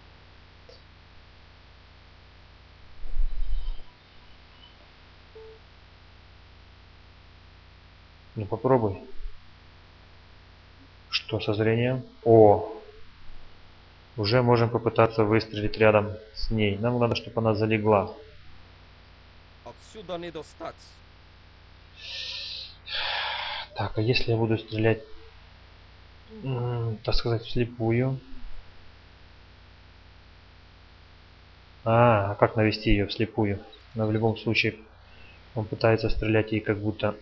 Ну попробуй. Что со зрением? О! Уже можем попытаться выстрелить рядом с ней. Нам надо, чтобы она залегла. Отсюда не достать. Так, а если я буду стрелять, м, так сказать, вслепую? А, а как навести ее вслепую? Но в любом случае он пытается стрелять ей как будто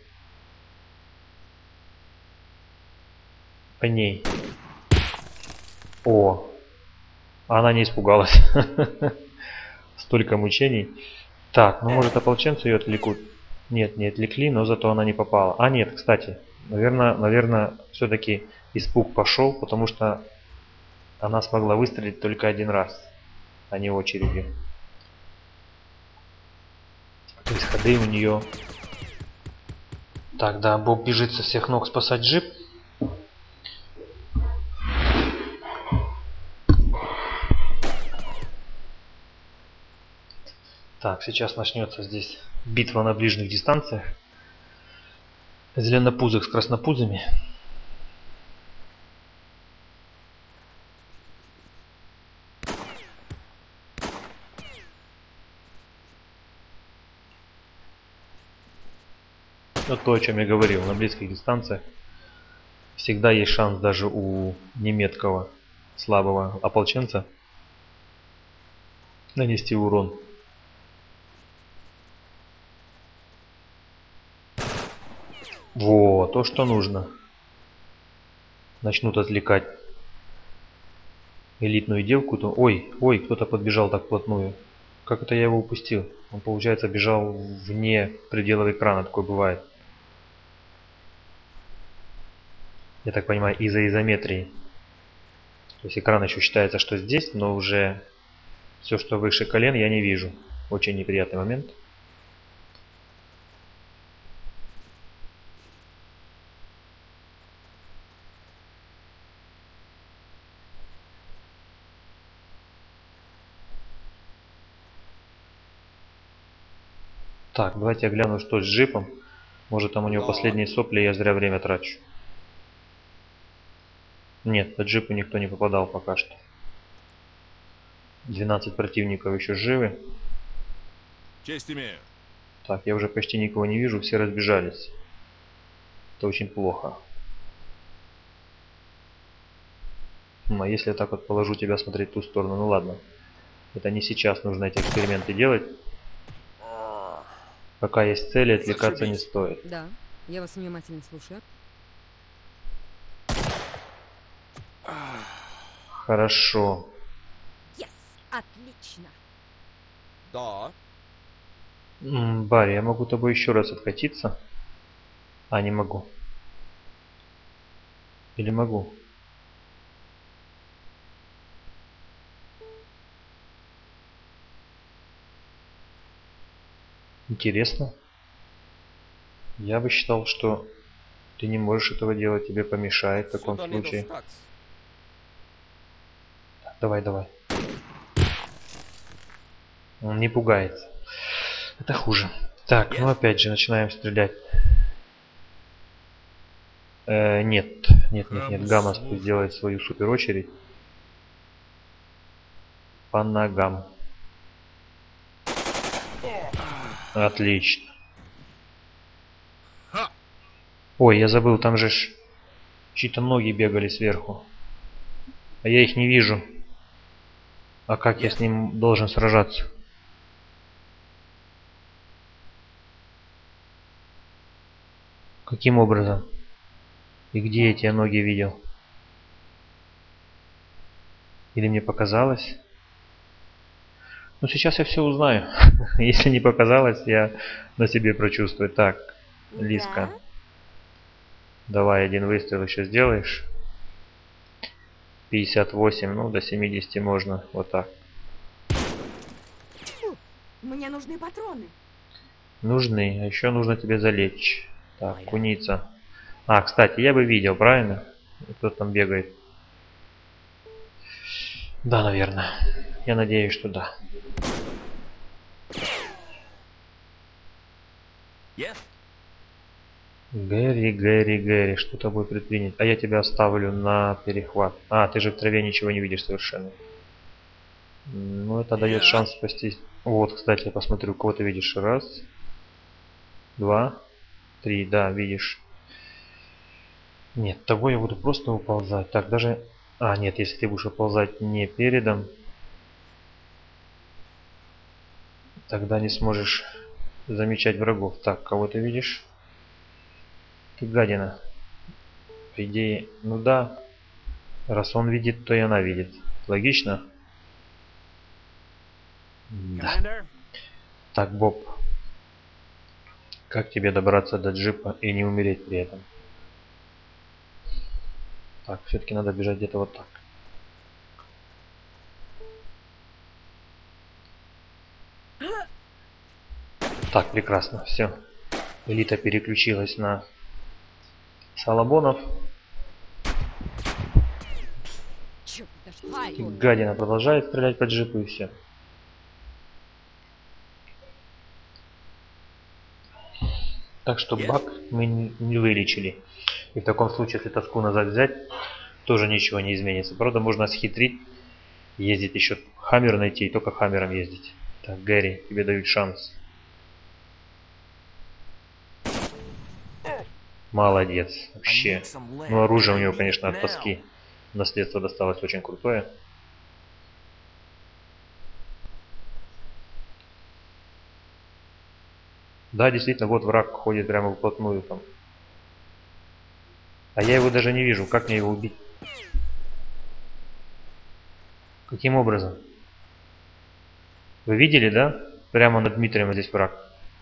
по ней. О! Она не испугалась. Столько мучений. Так, ну может ополченцы ее отвлекут? Нет, не отвлекли, но зато она не попала. А нет, кстати, наверное, наверное, все-таки испуг пошел, потому что она смогла выстрелить только один раз, а не очередью. То есть ходы у нее... Так, да, Боб бежит со всех ног спасать джип. Так, сейчас начнется здесь битва на ближних дистанциях. Зеленопузых с краснопузами. Вот то, о чем я говорил, на близких дистанциях всегда есть шанс даже у неметкого слабого ополченца нанести урон. Во, то, что нужно. Начнут отвлекать элитную девку, то... Ой, ой, кто-то подбежал так вплотную. Как это я его упустил? Он, получается, бежал вне пределов экрана, такое бывает. Я так понимаю, из-за изометрии. То есть экран еще считается, что здесь, но уже все, что выше колен, я не вижу. Очень неприятный момент. Так, давайте я гляну, что с джипом. Может, там у него последние сопли, и я зря время трачу. Нет, по джипу никто не попадал пока что. двенадцать противников еще живы. Честь имею. Так, я уже почти никого не вижу, все разбежались. Это очень плохо. Ну, а если я так вот положу тебя смотреть в ту сторону, ну ладно. Это не сейчас нужно эти эксперименты делать. Пока есть цели, отвлекаться не стоит. Да, я вас внимательно слушаю. Хорошо. Yes! Отлично! Да. М, Барри, я могу тобой еще раз откатиться? А, не могу. Или могу? Интересно. Я бы считал, что ты не можешь этого делать, тебе помешает в таком Сюда не случае. достаться. Давай, давай. Он не пугается. Это хуже. Так, ну опять же начинаем стрелять. Э, нет, нет, нет, нет. Гамма пусть делает свою супер очередь. По ногам. Отлично. Ой, я забыл, там же ж чьи-то ноги бегали сверху. А я их не вижу. А как я с ним должен сражаться? Каким образом? И где я эти ноги видел? Или мне показалось? Ну сейчас я все узнаю. Если не показалось, я на себе прочувствую. Так, Лиска. Да? Давай один выстрел еще сделаешь. пятьдесят восемь, ну до семидесяти можно. Вот так. Тьфу, мне нужны патроны. Нужны. А еще нужно тебе залечь. Так, куница. А, кстати, я бы видел, правильно? Кто там бегает? Да, наверное. Я надеюсь, что да. Yes. Гэри, Гэри, Гэри, что тобой предпринять? А я тебя оставлю на перехват. А, ты же в траве ничего не видишь совершенно. Ну, это дает шанс спастись. Вот, кстати, я посмотрю, кого ты видишь. Раз, два, три, да, видишь. Нет, того я буду просто уползать. Так, даже... А, нет, если ты будешь уползать не передом, тогда не сможешь замечать врагов. Так, кого ты видишь? Ты гадина. По идее, ну да. Раз он видит, то и она видит. Логично? Да. Commander. Так, Боб. Как тебе добраться до джипа и не умереть при этом? Так, все-таки надо бежать где-то вот так. Так, прекрасно, все. Элита переключилась на Салабонов. Черт, да что такое? Гадина продолжает стрелять по джипу и все. Так что баг мы не вылечили. И в таком случае, если тоску назад взять, тоже ничего не изменится. Правда, можно схитрить, ездить еще Хаммер найти и только Хаммером ездить. Так, Гэри, тебе дают шанс. Молодец, вообще. Ну, оружие у него, конечно, от тоски. Наследство досталось очень крутое. Да, действительно, вот враг ходит прямо вплотную там. А я его даже не вижу. Как мне его убить? Каким образом? Вы видели, да? Прямо над Дмитрием здесь враг.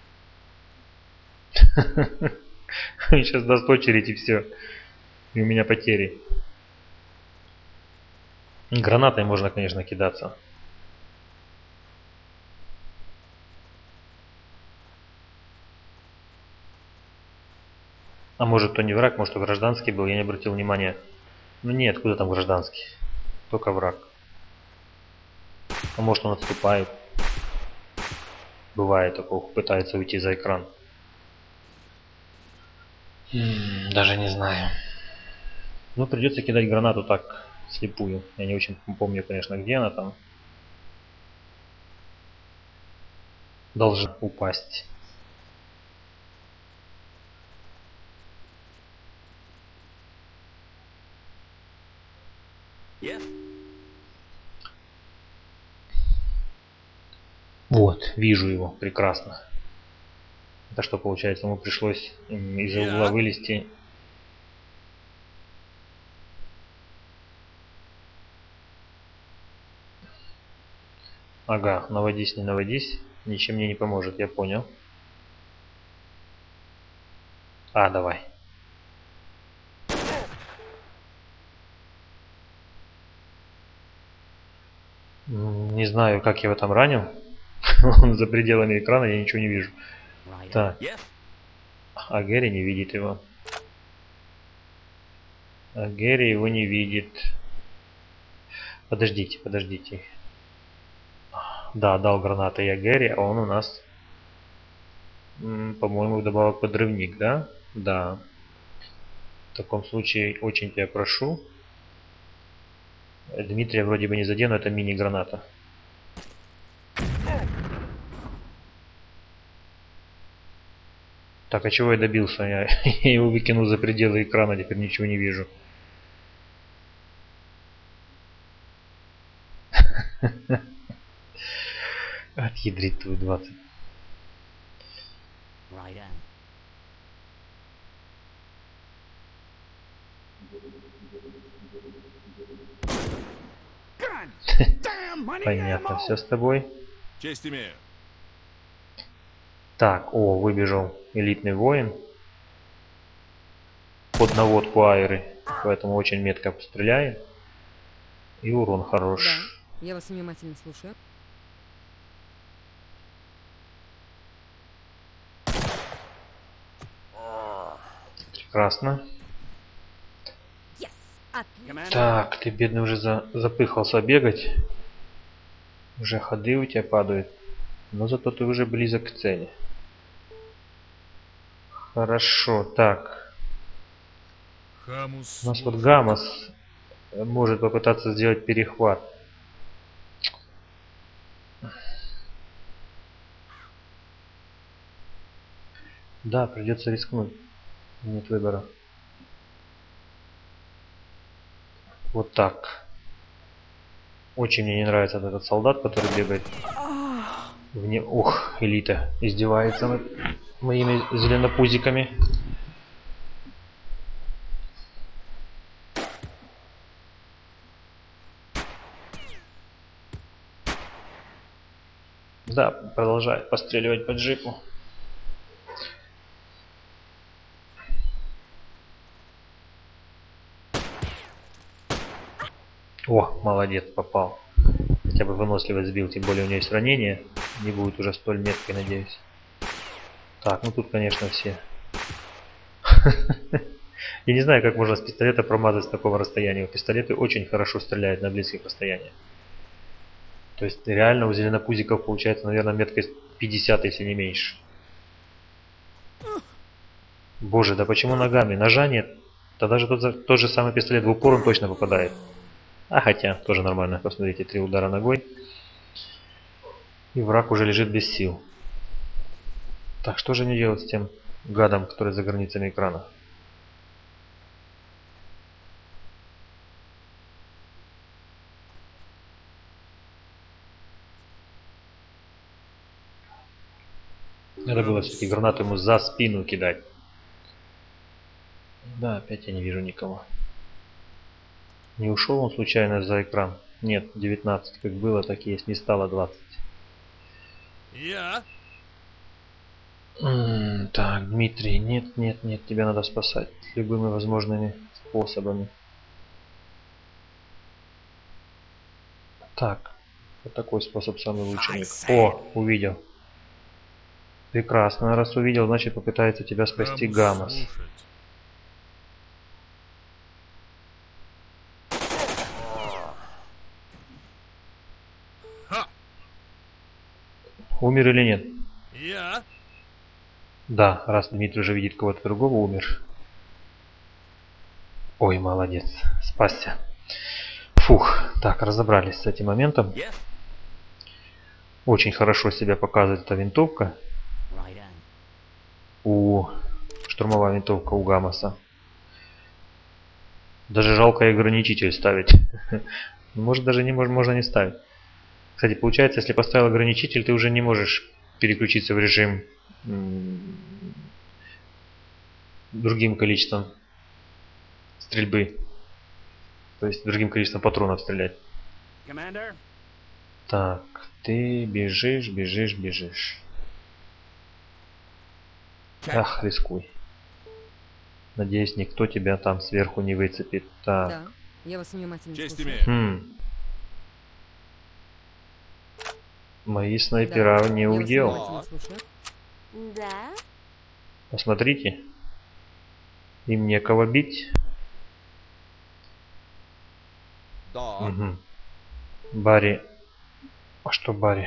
Он сейчас даст очередь и все. И у меня потери. Гранатой можно, конечно, кидаться. А может, то не враг, может, то гражданский был, я не обратил внимания. Ну нет, куда там гражданский? Только враг. А может, он отступает. Бывает такое, пытается уйти за экран. М, Даже не знаю. Ну, придется кидать гранату так, слепую. Я не очень помню, конечно, где она там. Должна упасть. Yes. Вот, вижу его, прекрасно. Это что получается, ему пришлось м, из-за угла Я. вылезти. Ага, наводись, не наводись. Ничем мне не поможет, я понял. А, давай. М, Не знаю, как я его там ранил. Он за пределами экрана, я ничего не вижу. Так, Yes. а Гэри не видит его. А Гэри его не видит. Подождите, подождите. Да, дал гранаты я Гэри, а он у нас, м, по-моему, вдобавок подрывник, да? Да. В таком случае очень тебя прошу. Дмитрия вроде бы не задену, это мини-граната. Так, а чего я добился? Я, я его выкинул за пределы экрана, теперь ничего не вижу. Отъедрить твою двадцать. Понятно, все с тобой. Честь имею. Так, о, выбежал элитный воин. Под наводку Айры. Поэтому очень метко стреляет. И урон хорош. Да, я вас внимательно слушаю. Прекрасно. Yes. Отлично. Так, ты бедный уже за, запыхался бегать. Уже ходы у тебя падают. Но зато ты уже близок к цели. Хорошо, так. Хамус У нас вот слушает. Гамас может попытаться сделать перехват. Да, придется рискнуть. Нет выбора. Вот так. Очень мне не нравится этот солдат, который бегает. Вне... Ух, элита издевается над моими зеленопузиками. Да, продолжает постреливать по джипу. О, молодец, попал. Хотя бы выносливость сбил, тем более у него есть ранение. Не будет уже столь меткой, надеюсь. Так, ну тут, конечно, все. Я не знаю, как можно с пистолета промазать с такого расстояния. Пистолеты очень хорошо стреляют на близких расстояниях. То есть реально у зеленопузиков получается, наверное, меткость пятьдесят, если не меньше. Боже, да почему ногами? Ножа нет. Тогда же тот, тот же самый пистолет в упор он точно попадает. А хотя, тоже нормально. Посмотрите, три удара ногой. И враг уже лежит без сил. Так, что же мне делать с тем гадом, который за границами экрана? Надо было все-таки гранату ему за спину кидать. Да, опять я не вижу никого. Не ушел он случайно за экран? Нет, девятнадцать как было, так и есть, не стало двадцать. Я. М, Так, Дмитрий, нет, нет, нет, тебя надо спасать любыми возможными способами. Так, вот такой способ самый лучший. О, увидел. Прекрасно, раз увидел, значит попытается тебя спасти Хамус Гамас. слушает. Умер или нет? Я. Да, раз Дмитрий уже видит кого-то другого, умер. Ой, молодец, спасся. Фух, так, разобрались с этим моментом. Yes. Очень хорошо себя показывает эта винтовка. Right on. У штурмовая винтовка у Гамаса. Даже жалко ограничитель ставить. Может, даже не можно, можно не ставить. Кстати, получается, если поставил ограничитель, ты уже не можешь переключиться в режим другим количеством стрельбы. То есть другим количеством патронов стрелять. Commander? Так, ты бежишь, бежишь, бежишь. Ах, рискуй. Надеюсь, никто тебя там сверху не выцепит. Так. Да, я вас внимательно Честь слушаю. имею. Хм. Мои снайпера Да, не я вас удел. внимательно слушаю. Да? Посмотрите. Им некого бить. Да. Угу. Барри. А что Барри?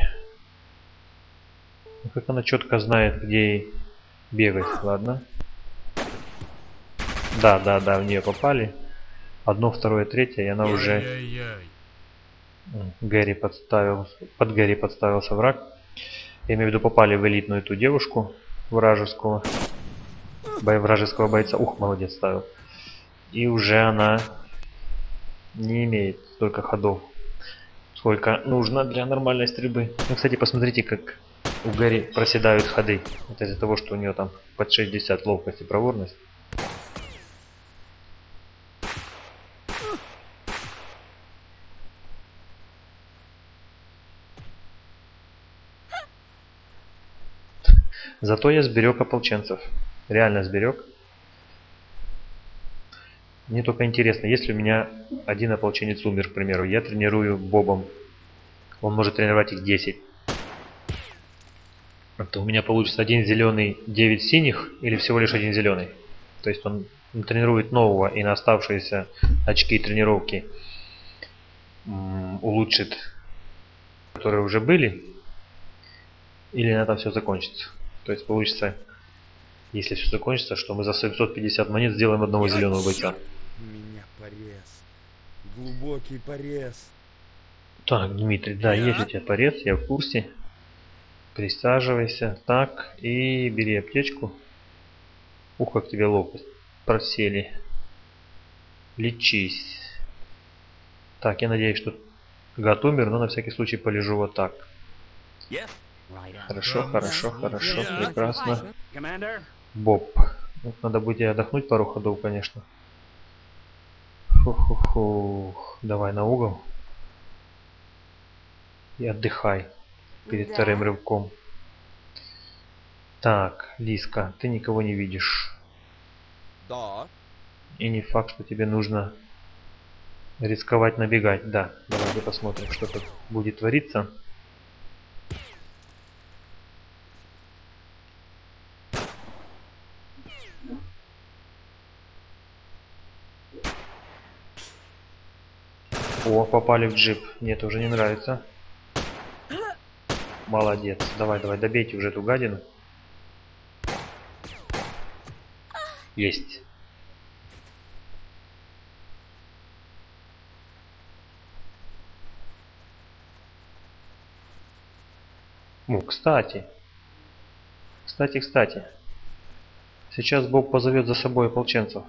Ну, как она четко знает, где ей бегать. Ладно. Да, да, да, в нее попали. Одно, второе, третье, и она уже... Ай-яй-яй. Гэри подставил... Под Гэри подставился враг. Я имею в виду, попали в элитную эту девушку вражеского. Бой вражеского бойца. Ух, молодец, ставил. И уже она не имеет столько ходов, сколько нужно для нормальной стрельбы. Ну, кстати, посмотрите, как у Гэри проседают ходы. Это из-за того, что у нее там под шестьдесят ловкость и проворность. Зато я сберег ополченцев. Реально сберег. Мне только интересно, если у меня один ополченец умер, к примеру, я тренирую Бобом. Он может тренировать их десять. То у меня получится один зеленый, девять синих или всего лишь один зеленый. То есть он тренирует нового и на оставшиеся очки тренировки улучшит, которые уже были. Или на этом все закончится. То есть получится, если все закончится, что мы за семьсот пятьдесят монет сделаем одного зеленого бойца. У меня порез. Глубокий порез. Так, Дмитрий, да, Я? есть у тебя порез, я в курсе. Присаживайся. Так, и бери аптечку. Ух, как тебе лопасть. Просели. Лечись. Так, я надеюсь, что гад умер, но на всякий случай полежу вот так. Yes. Right on. Хорошо, Да, хорошо, да. хорошо, Я? прекрасно. Commander? Боб. Ну, надо будет и отдохнуть пару ходов, конечно. Фу-ху-ху. Давай на угол. И отдыхай перед Да. вторым рывком. Так, Лиска, ты никого не видишь. Да. И не факт, что тебе нужно рисковать набегать. Да, давайте посмотрим, что тут будет твориться. О, попали в джип. Нет, уже не нравится. Молодец. Давай, давай, добейте уже эту гадину. Есть. Ну, кстати. Кстати, кстати. Сейчас Боб позовет за собой ополченцев.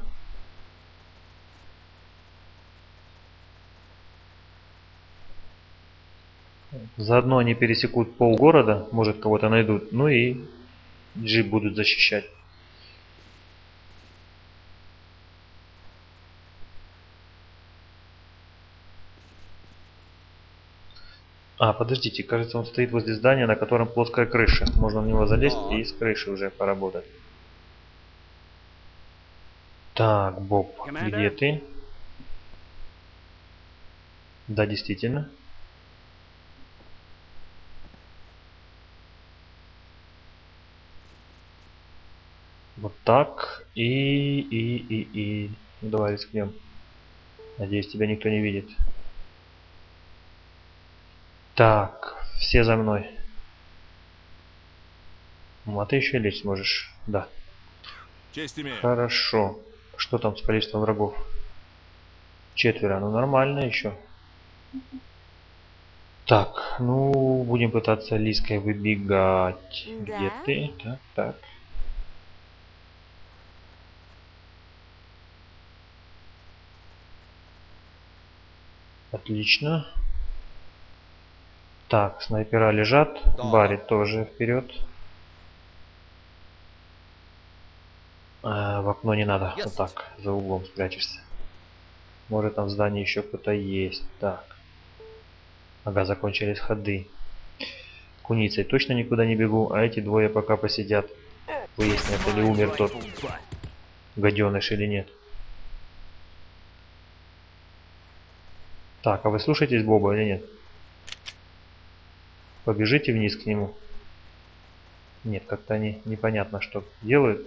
Заодно они пересекут полгорода, может кого-то найдут, ну и джип будут защищать. А, подождите, кажется, он стоит возле здания, на котором плоская крыша. Можно на него залезть и с крыши уже поработать. Так, Боб, где ты? Да, действительно. Вот так. И, и, и, и. Ну, давай рискнем. Надеюсь, тебя никто не видит. Так, все за мной. Ну, а ты еще лечь сможешь. Да. Честь имею. Хорошо. Что там с количеством врагов? Четверо. Ну нормально еще. Так, ну будем пытаться Лиской выбегать. Да. Где ты? Так, так. Отлично. Так, снайпера лежат. Да. Барри тоже вперед. А, в окно не надо. Yes. Вот так, за углом спрячешься. Может там в здании еще кто-то есть. Так. Ага, закончились ходы. Куницей точно никуда не бегу, а эти двое пока посидят. Выяснят, или умер тот гаденыш или нет. Так, а вы слушаетесь Боба или нет? Побежите вниз к нему. Нет, как-то они непонятно что делают.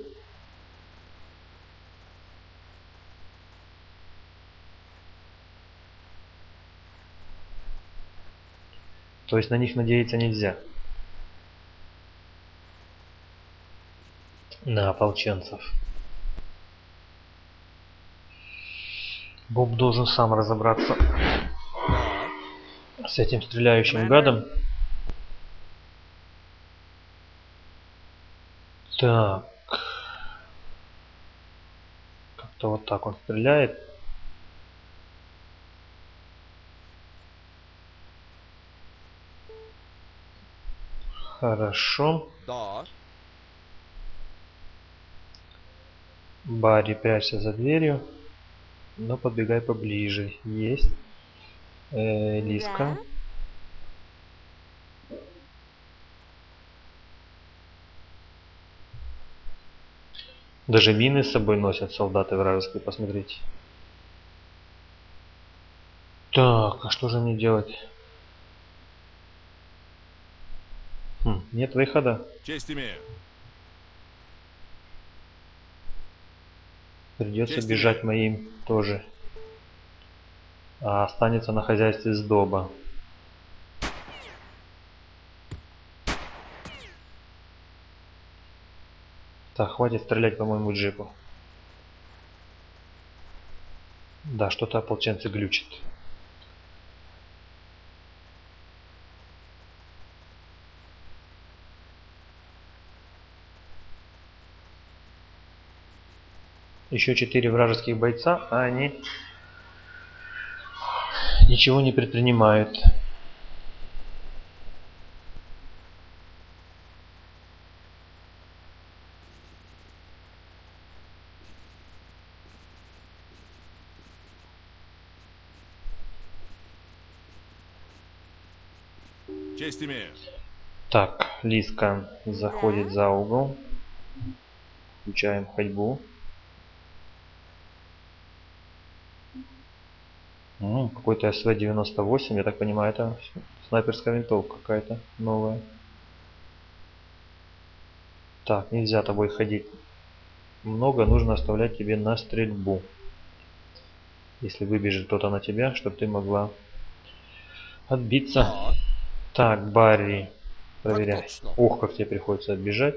То есть на них надеяться нельзя. На ополченцев. Боб должен сам разобраться Да. с этим стреляющим гадом. Так. Как-то вот так он стреляет. Хорошо. Да. Барри, прячься за дверью. Но подбегай поближе. Есть. Э, Лиска. Даже мины с собой носят солдаты вражеские, посмотрите. Так, а что же мне делать? Хм, нет выхода. Честь имею. Придется Честь бежать имею. моим тоже. А останется на хозяйстве сдоба. Так, хватит стрелять по моему джипу. Да, что-то ополченцы глючат. Еще четыре вражеских бойца, а они ничего не предпринимают. Честь имею. Так, Лиска заходит за угол. Включаем ходьбу. М, какой-то эс вэ девяносто восемь, я так понимаю, это снайперская винтовка какая-то новая. Так, нельзя тобой ходить много, нужно оставлять тебе на стрельбу. Если выбежит кто-то на тебя, чтобы ты могла отбиться. Да. Так, Барри, проверяй. точно. Ох, как тебе приходится отбежать.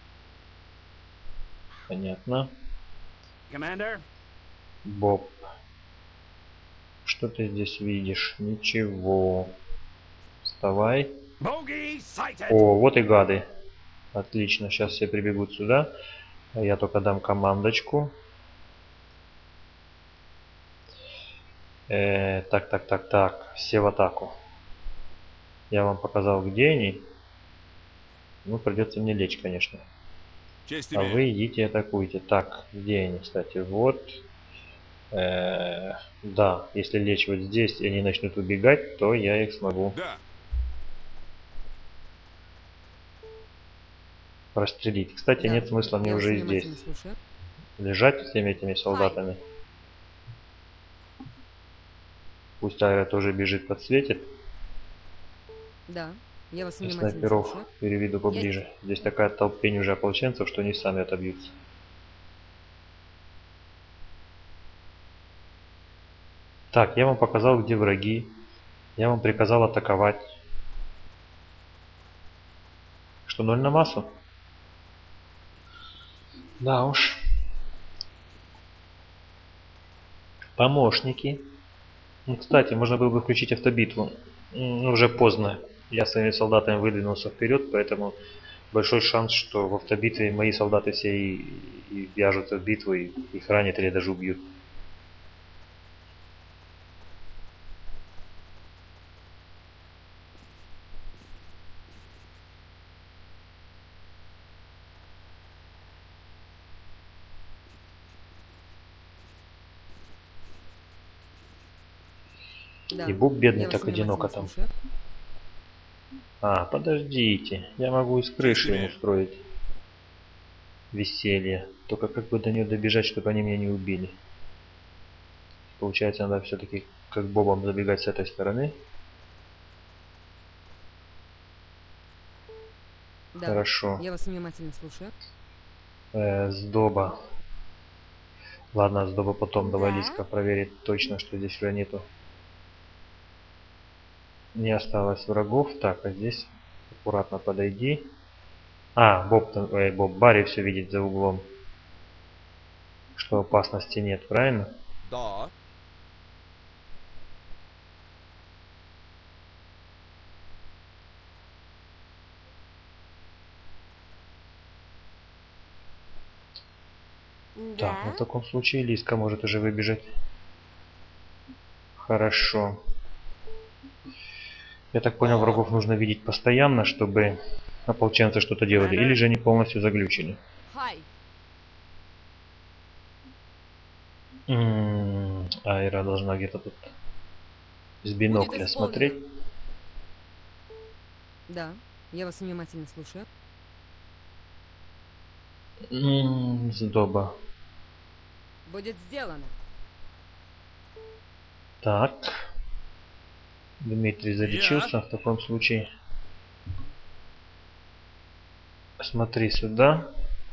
Понятно. Commander? Боб. Что ты здесь видишь? Ничего. Вставай. Bogey sighted! О, вот и гады. Отлично, сейчас все прибегут сюда. Я только дам командочку. Э, так, так, так, так. Все в атаку. Я вам показал, где они. Ну, придется мне лечь, конечно. Честь А имею. вы идите атакуйте. Так, где они, кстати? Вот. Э, да, если лечь вот здесь, и они начнут убегать, то я их смогу Да. прострелить. Кстати, Да. нет смысла мне Я вас уже и здесь внимательно слушаю. лежать с всеми этими солдатами. Пусть Айра тоже бежит, подсветит. Да, я вас И внимательно снайперов слушаю. переведу поближе. Здесь такая толпень уже ополченцев, что они сами отобьются. Так, я вам показал, где враги. Я вам приказал атаковать. Что, ноль на массу? Да уж. Помощники. Ну, кстати, можно было бы включить автобитву. Ну, уже поздно. Я своими солдатами выдвинулся вперед, поэтому большой шанс, что в автобитве мои солдаты все и, и вяжутся в битву, и их ранят или даже убьют. Да. И Боб бедный Я вас так одиноко там. внимательно слушаю. А, подождите. Я могу из крыши им устроить веселье. Только как бы до нее добежать, чтобы они меня не убили. Получается, надо все-таки как Бобом забегать с этой стороны. Да. Хорошо. Я вас внимательно слушаю. Э, сдоба. Ладно, сдоба потом. Давай Да. Лиска проверит точно, что здесь уже нету. Не осталось врагов. Так, а здесь аккуратно подойди. А, Боб, там, ой, Боб, Барри все видит за углом. Что опасности нет, правильно? Да. Так, ну в таком случае Лиска может уже выбежать. Хорошо. Я так понял, врагов нужно видеть постоянно, чтобы ополченцы что-то делали. Или же они полностью заглючили. Хай. М-м, Айра должна где-то тут с бинокля исполнено. смотреть. Да. Я вас внимательно слушаю. М, Сдоба. Будет сделано. Так. Дмитрий залечился в таком случае. Смотри сюда.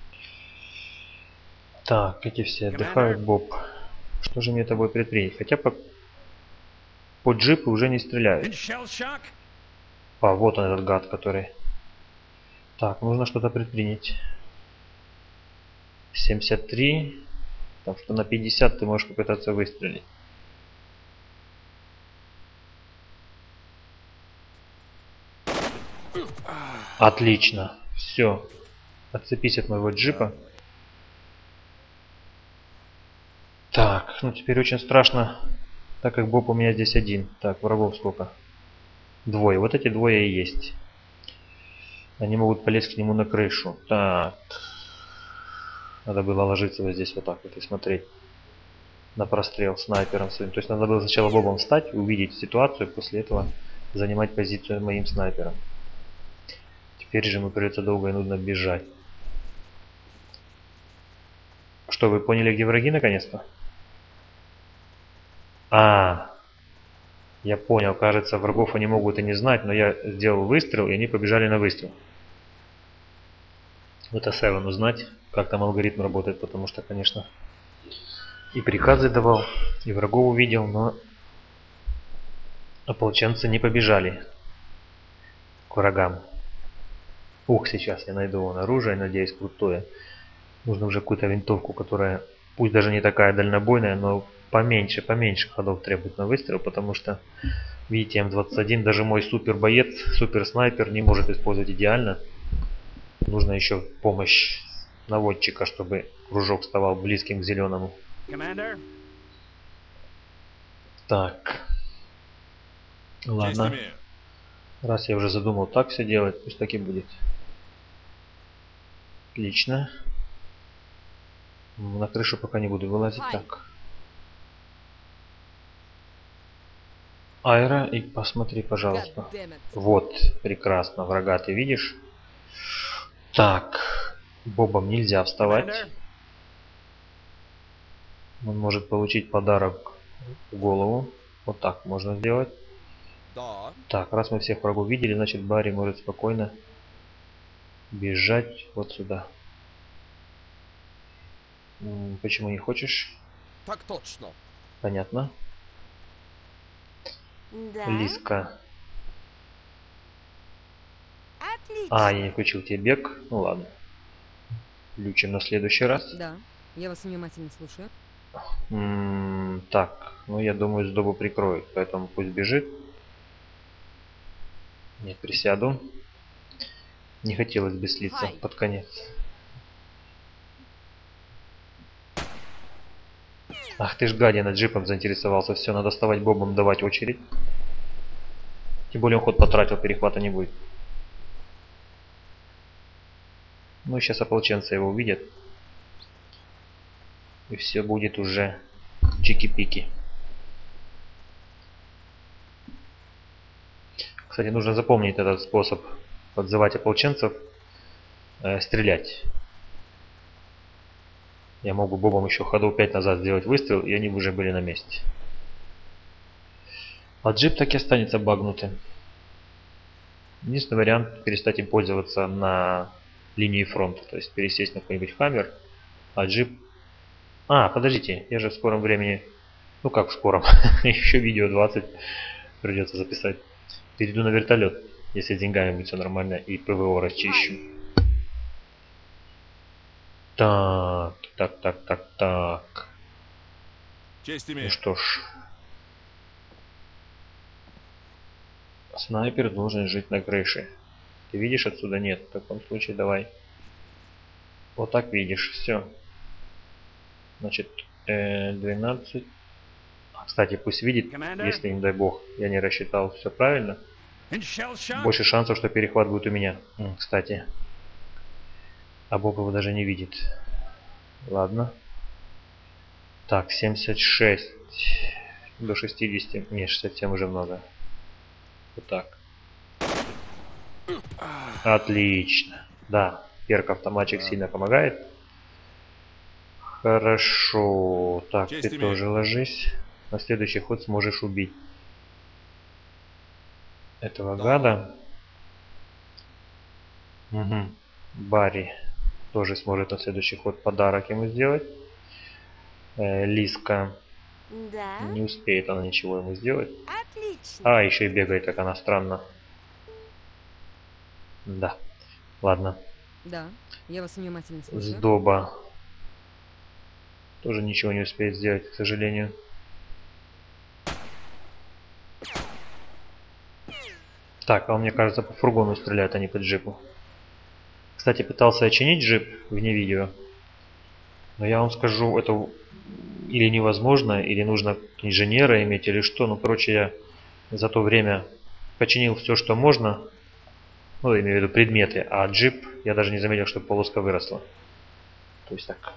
Так, эти все отдыхают, Боб. Что же мне тобой предпринять? Хотя по, по джипу уже не In стреляют. shell shock? А, вот он этот гад, который... Так, нужно что-то предпринять. семьдесят три. Так что на пятьдесят ты можешь попытаться выстрелить. Отлично. Все. Отцепись от моего джипа. Так, ну теперь очень страшно, так как Боб у меня здесь один. Так, врагов сколько? Двое. Вот эти двое и есть. Они могут полезть к нему на крышу. Так. Надо было ложиться вот здесь вот так вот и смотреть на прострел снайпером своим. То есть надо было сначала Бобом встать, увидеть ситуацию, после этого занимать позицию моим снайпером. Теперь же ему придется долго и нудно бежать. Что, вы поняли, где враги наконец-то? А, я понял, кажется, врагов они могут и не знать, но я сделал выстрел, и они побежали на выстрел. Это Севен узнать, как там алгоритм работает, потому что, конечно, и приказы давал, и врагов увидел, но ополченцы не побежали к врагам. Ух, сейчас я найду вон оружие, надеюсь, крутое. Нужно уже какую-то винтовку, которая, пусть даже не такая дальнобойная, но поменьше, поменьше ходов требует на выстрел, потому что, видите, эм двадцать один, даже мой супер боец, супер снайпер не может использовать идеально. Нужно еще помощь наводчика, чтобы кружок вставал близким к зеленому. Commander? Так. Честь Ладно. имею. Раз я уже задумал так все делать, пусть так и будет. Отлично. На крышу пока не буду вылазить. Хай. Так. Айра, и посмотри, пожалуйста. God damn it. Вот, прекрасно. Врага ты видишь? Так. Бобом нельзя вставать. Commander? Он может получить подарок в голову. Вот так можно сделать. Да. Так, раз мы всех врагов видели, значит Барри может спокойно бежать вот сюда. М, Почему не хочешь? Так точно. Понятно. Да. Лиска. Отлично. А, я не включил тебе бег. Ну ладно. Включим на следующий раз. Да, я вас внимательно слушаю. М, так, ну я думаю, сдобу прикроют, поэтому пусть бежит. Нет, присяду. Не хотелось бы слиться Хай. под конец. Ах ты ж гадина, джипом заинтересовался. Все, надо вставать бобом, давать очередь. Тем более он ход потратил, перехвата не будет. Ну сейчас ополченцы его увидят. И все будет уже чики-пики. Кстати, нужно запомнить этот способ подзывать ополченцев, э, стрелять. Я мог бы бобом еще ходов пять назад сделать выстрел, и они бы уже были на месте. А джип так и останется багнутым. Единственный вариант перестать им пользоваться на линии фронта. То есть пересесть на какой-нибудь хаммер, а джип... А, подождите, я же в скором времени... Ну как в скором? Еще видео двадцать придется записать. Перейду на вертолет, если с деньгами будет все нормально, и ПВО расчищу. Так, так, так, так, так. Честь Ну имею. что ж. Снайпер должен жить на крыше. Ты видишь отсюда? Нет. В таком случае давай. Вот так видишь. Все. Значит, э, двенадцать. А, кстати, пусть видит, Commander? если, не дай бог, я не рассчитал все правильно. In shell shock? Больше шансов, что перехват будет у меня. М, Кстати. А Боб его даже не видит. Ладно. Так, семьдесят шесть. До шестидесяти. Не, шестьдесят семь уже много. Вот так. Отлично. Да, перк автоматчик Да. сильно помогает. Хорошо. Так, Честь ты имею. тоже ложись. На следующий ход сможешь убить этого Да. гада. Угу. Барри тоже сможет на следующий ход подарок ему сделать. Э, Лиска Да, не успеет она ничего ему сделать. отлично. А, еще и бегает, как она странно. Да. Ладно. Да, я вас внимательно слушаю. Сдоба тоже ничего не успеет сделать, к сожалению. Так, а он, мне кажется, по фургону стреляет, а не по джипу. Кстати, пытался очинить джип вне видео. Но я вам скажу, это или невозможно, или нужно инженера иметь, или что. Ну, короче, я за то время починил все, что можно. Ну, я имею в виду предметы. А джип, я даже не заметил, что полоска выросла. То есть так.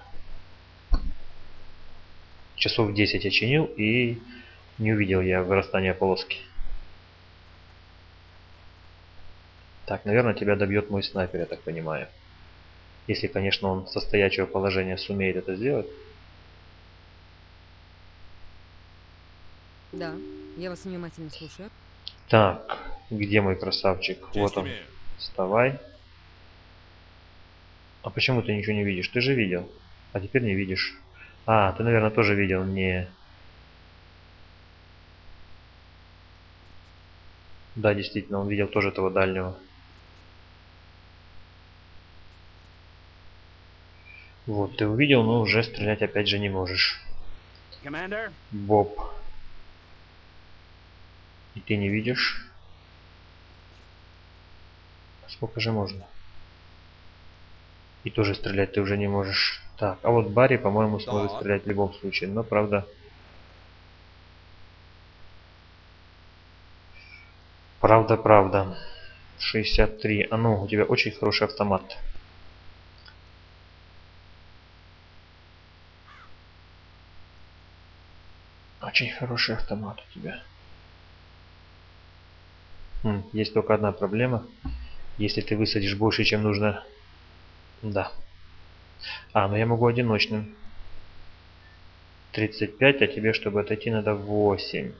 Часов десять я чинил и не увидел я вырастания полоски. Так, наверное, тебя добьет мой снайпер, я так понимаю. Если, конечно, он со стоячего положения сумеет это сделать. Да, я вас внимательно слушаю. Так, где мой красавчик? Честь Вот он. имею. Вставай. А почему ты ничего не видишь? Ты же видел. А теперь не видишь. А, ты, наверное, тоже видел не... Да, действительно, он видел тоже этого дальнего. Вот, ты увидел, но уже стрелять опять же не можешь. Commander? Боб. И ты не видишь. Сколько же можно? И тоже стрелять ты уже не можешь. Так, а вот Барри, по-моему, сможет Да. стрелять в любом случае. Но, правда... Правда, правда. шестьдесят три. А ну, у тебя очень хороший автомат. Очень хороший автомат у тебя. М, есть только одна проблема. Если ты высадишь больше, чем нужно... Да. А, ну я могу одиночным. тридцать пять, а тебе, чтобы отойти, надо восемь.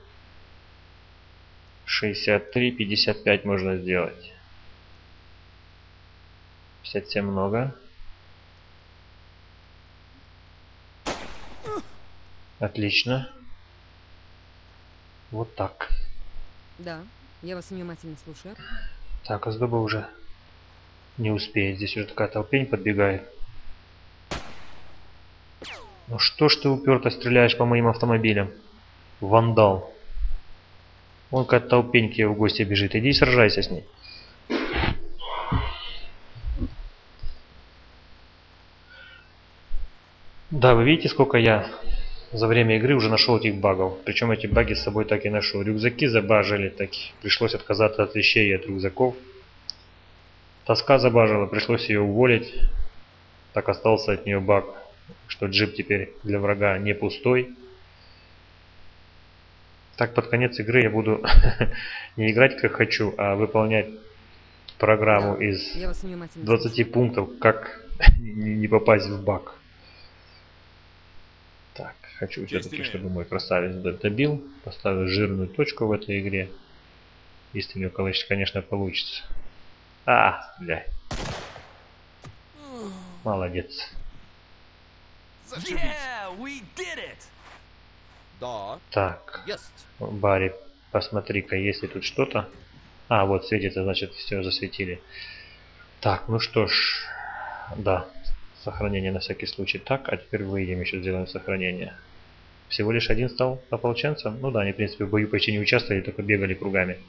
шестьдесят три, пятьдесят пять можно сделать. пятьдесят семь много. Отлично. Вот так. Да, я вас внимательно слушаю. Так, а сдоба уже не успеет. Здесь уже такая толпень подбегает. Ну что ж ты уперто стреляешь по моим автомобилям? Вандал. Он как толпень к тебе в гости бежит. Иди сражайся с ней. Да, вы видите, сколько я за время игры уже нашел этих багов. Причем эти баги с собой так и ношу. Рюкзаки забажили, так пришлось отказаться от вещей и от рюкзаков. Тоска забажила, пришлось ее уволить. Так остался от нее баг, что джип теперь для врага не пустой. Так под конец игры я буду не играть как хочу, а выполнять программу Да, из я вас внимательно двадцати слушаю. пунктов, как не попасть в баг. Так, хочу все-таки, чтобы мой красавец добил. Поставлю жирную точку в этой игре. Если у него, конечно, получится. А, бля. Молодец. Yeah, we did it! Да, Так, есть. Барри, посмотри-ка, есть ли тут что-то. А, вот светится, значит, все засветили. Так, ну что ж, да, сохранение на всякий случай. Так, а теперь выйдем, еще сделаем сохранение. Всего лишь один стал ополченцем? Ну да, они, в принципе, в бою почти не участвовали, только бегали кругами.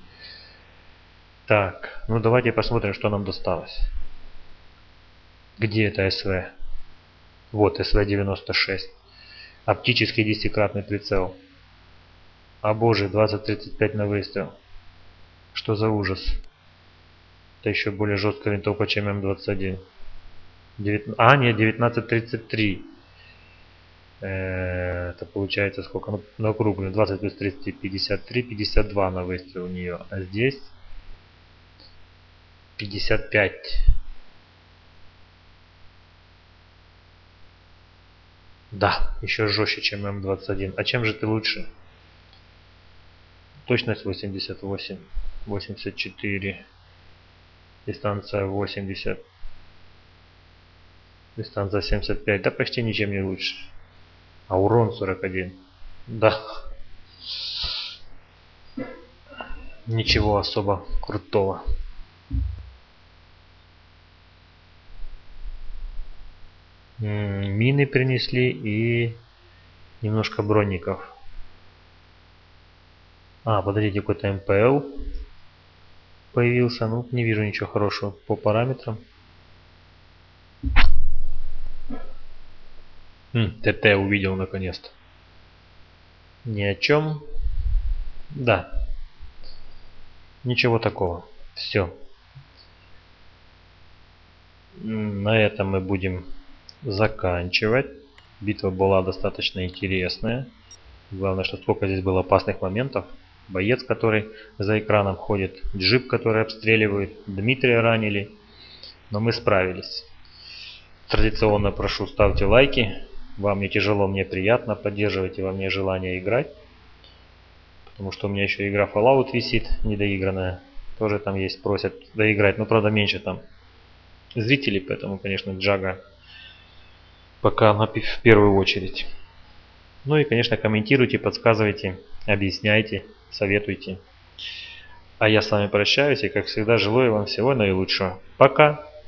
Так, ну давайте посмотрим, что нам досталось. Где это СВ? Вот, СВ девяносто шесть. Оптический десятикратный прицел. А боже, двадцать тридцать пять на выстрел. Что за ужас? Это еще более жесткая винтовка, чем М двадцать один. девятнадцать... А, нет, девятнадцать тридцать три. Это получается сколько? Ну, на округлую. двадцать плюс тридцать, пятьдесят три, пятьдесят два на выстрел у нее. А здесь пятьдесят пять. Да, еще жестче, чем М двадцать один. А чем же ты лучше? Точность восемьдесят восемь, восемьдесят четыре. Дистанция восемьдесят. Дистанция семьдесят пять. Да почти ничем не лучше. А урон сорок один. Да. Ничего особо крутого. М-м, мины принесли и немножко броников. А, подождите, какой-то эм пэ эл появился. Ну, не вижу ничего хорошего по параметрам. М, тэ тэ увидел наконец-то. Ни о чем. Да. Ничего такого. Все. На этом мы будем заканчивать. Битва была достаточно интересная. Главное, что сколько здесь было опасных моментов. Боец, который за экраном ходит. Джип, который обстреливает. Дмитрия ранили. Но мы справились. Традиционно прошу, ставьте лайки. Вам не тяжело, мне приятно. Поддерживайте во мне желание играть. Потому что у меня еще игра Fallout висит, недоигранная. Тоже там есть, просят доиграть. Но правда меньше там зрителей, поэтому, конечно, Джага пока на, в первую очередь. Ну и, конечно, комментируйте, подсказывайте, объясняйте, советуйте. А я с вами прощаюсь и, как всегда, желаю вам всего наилучшего. Пока!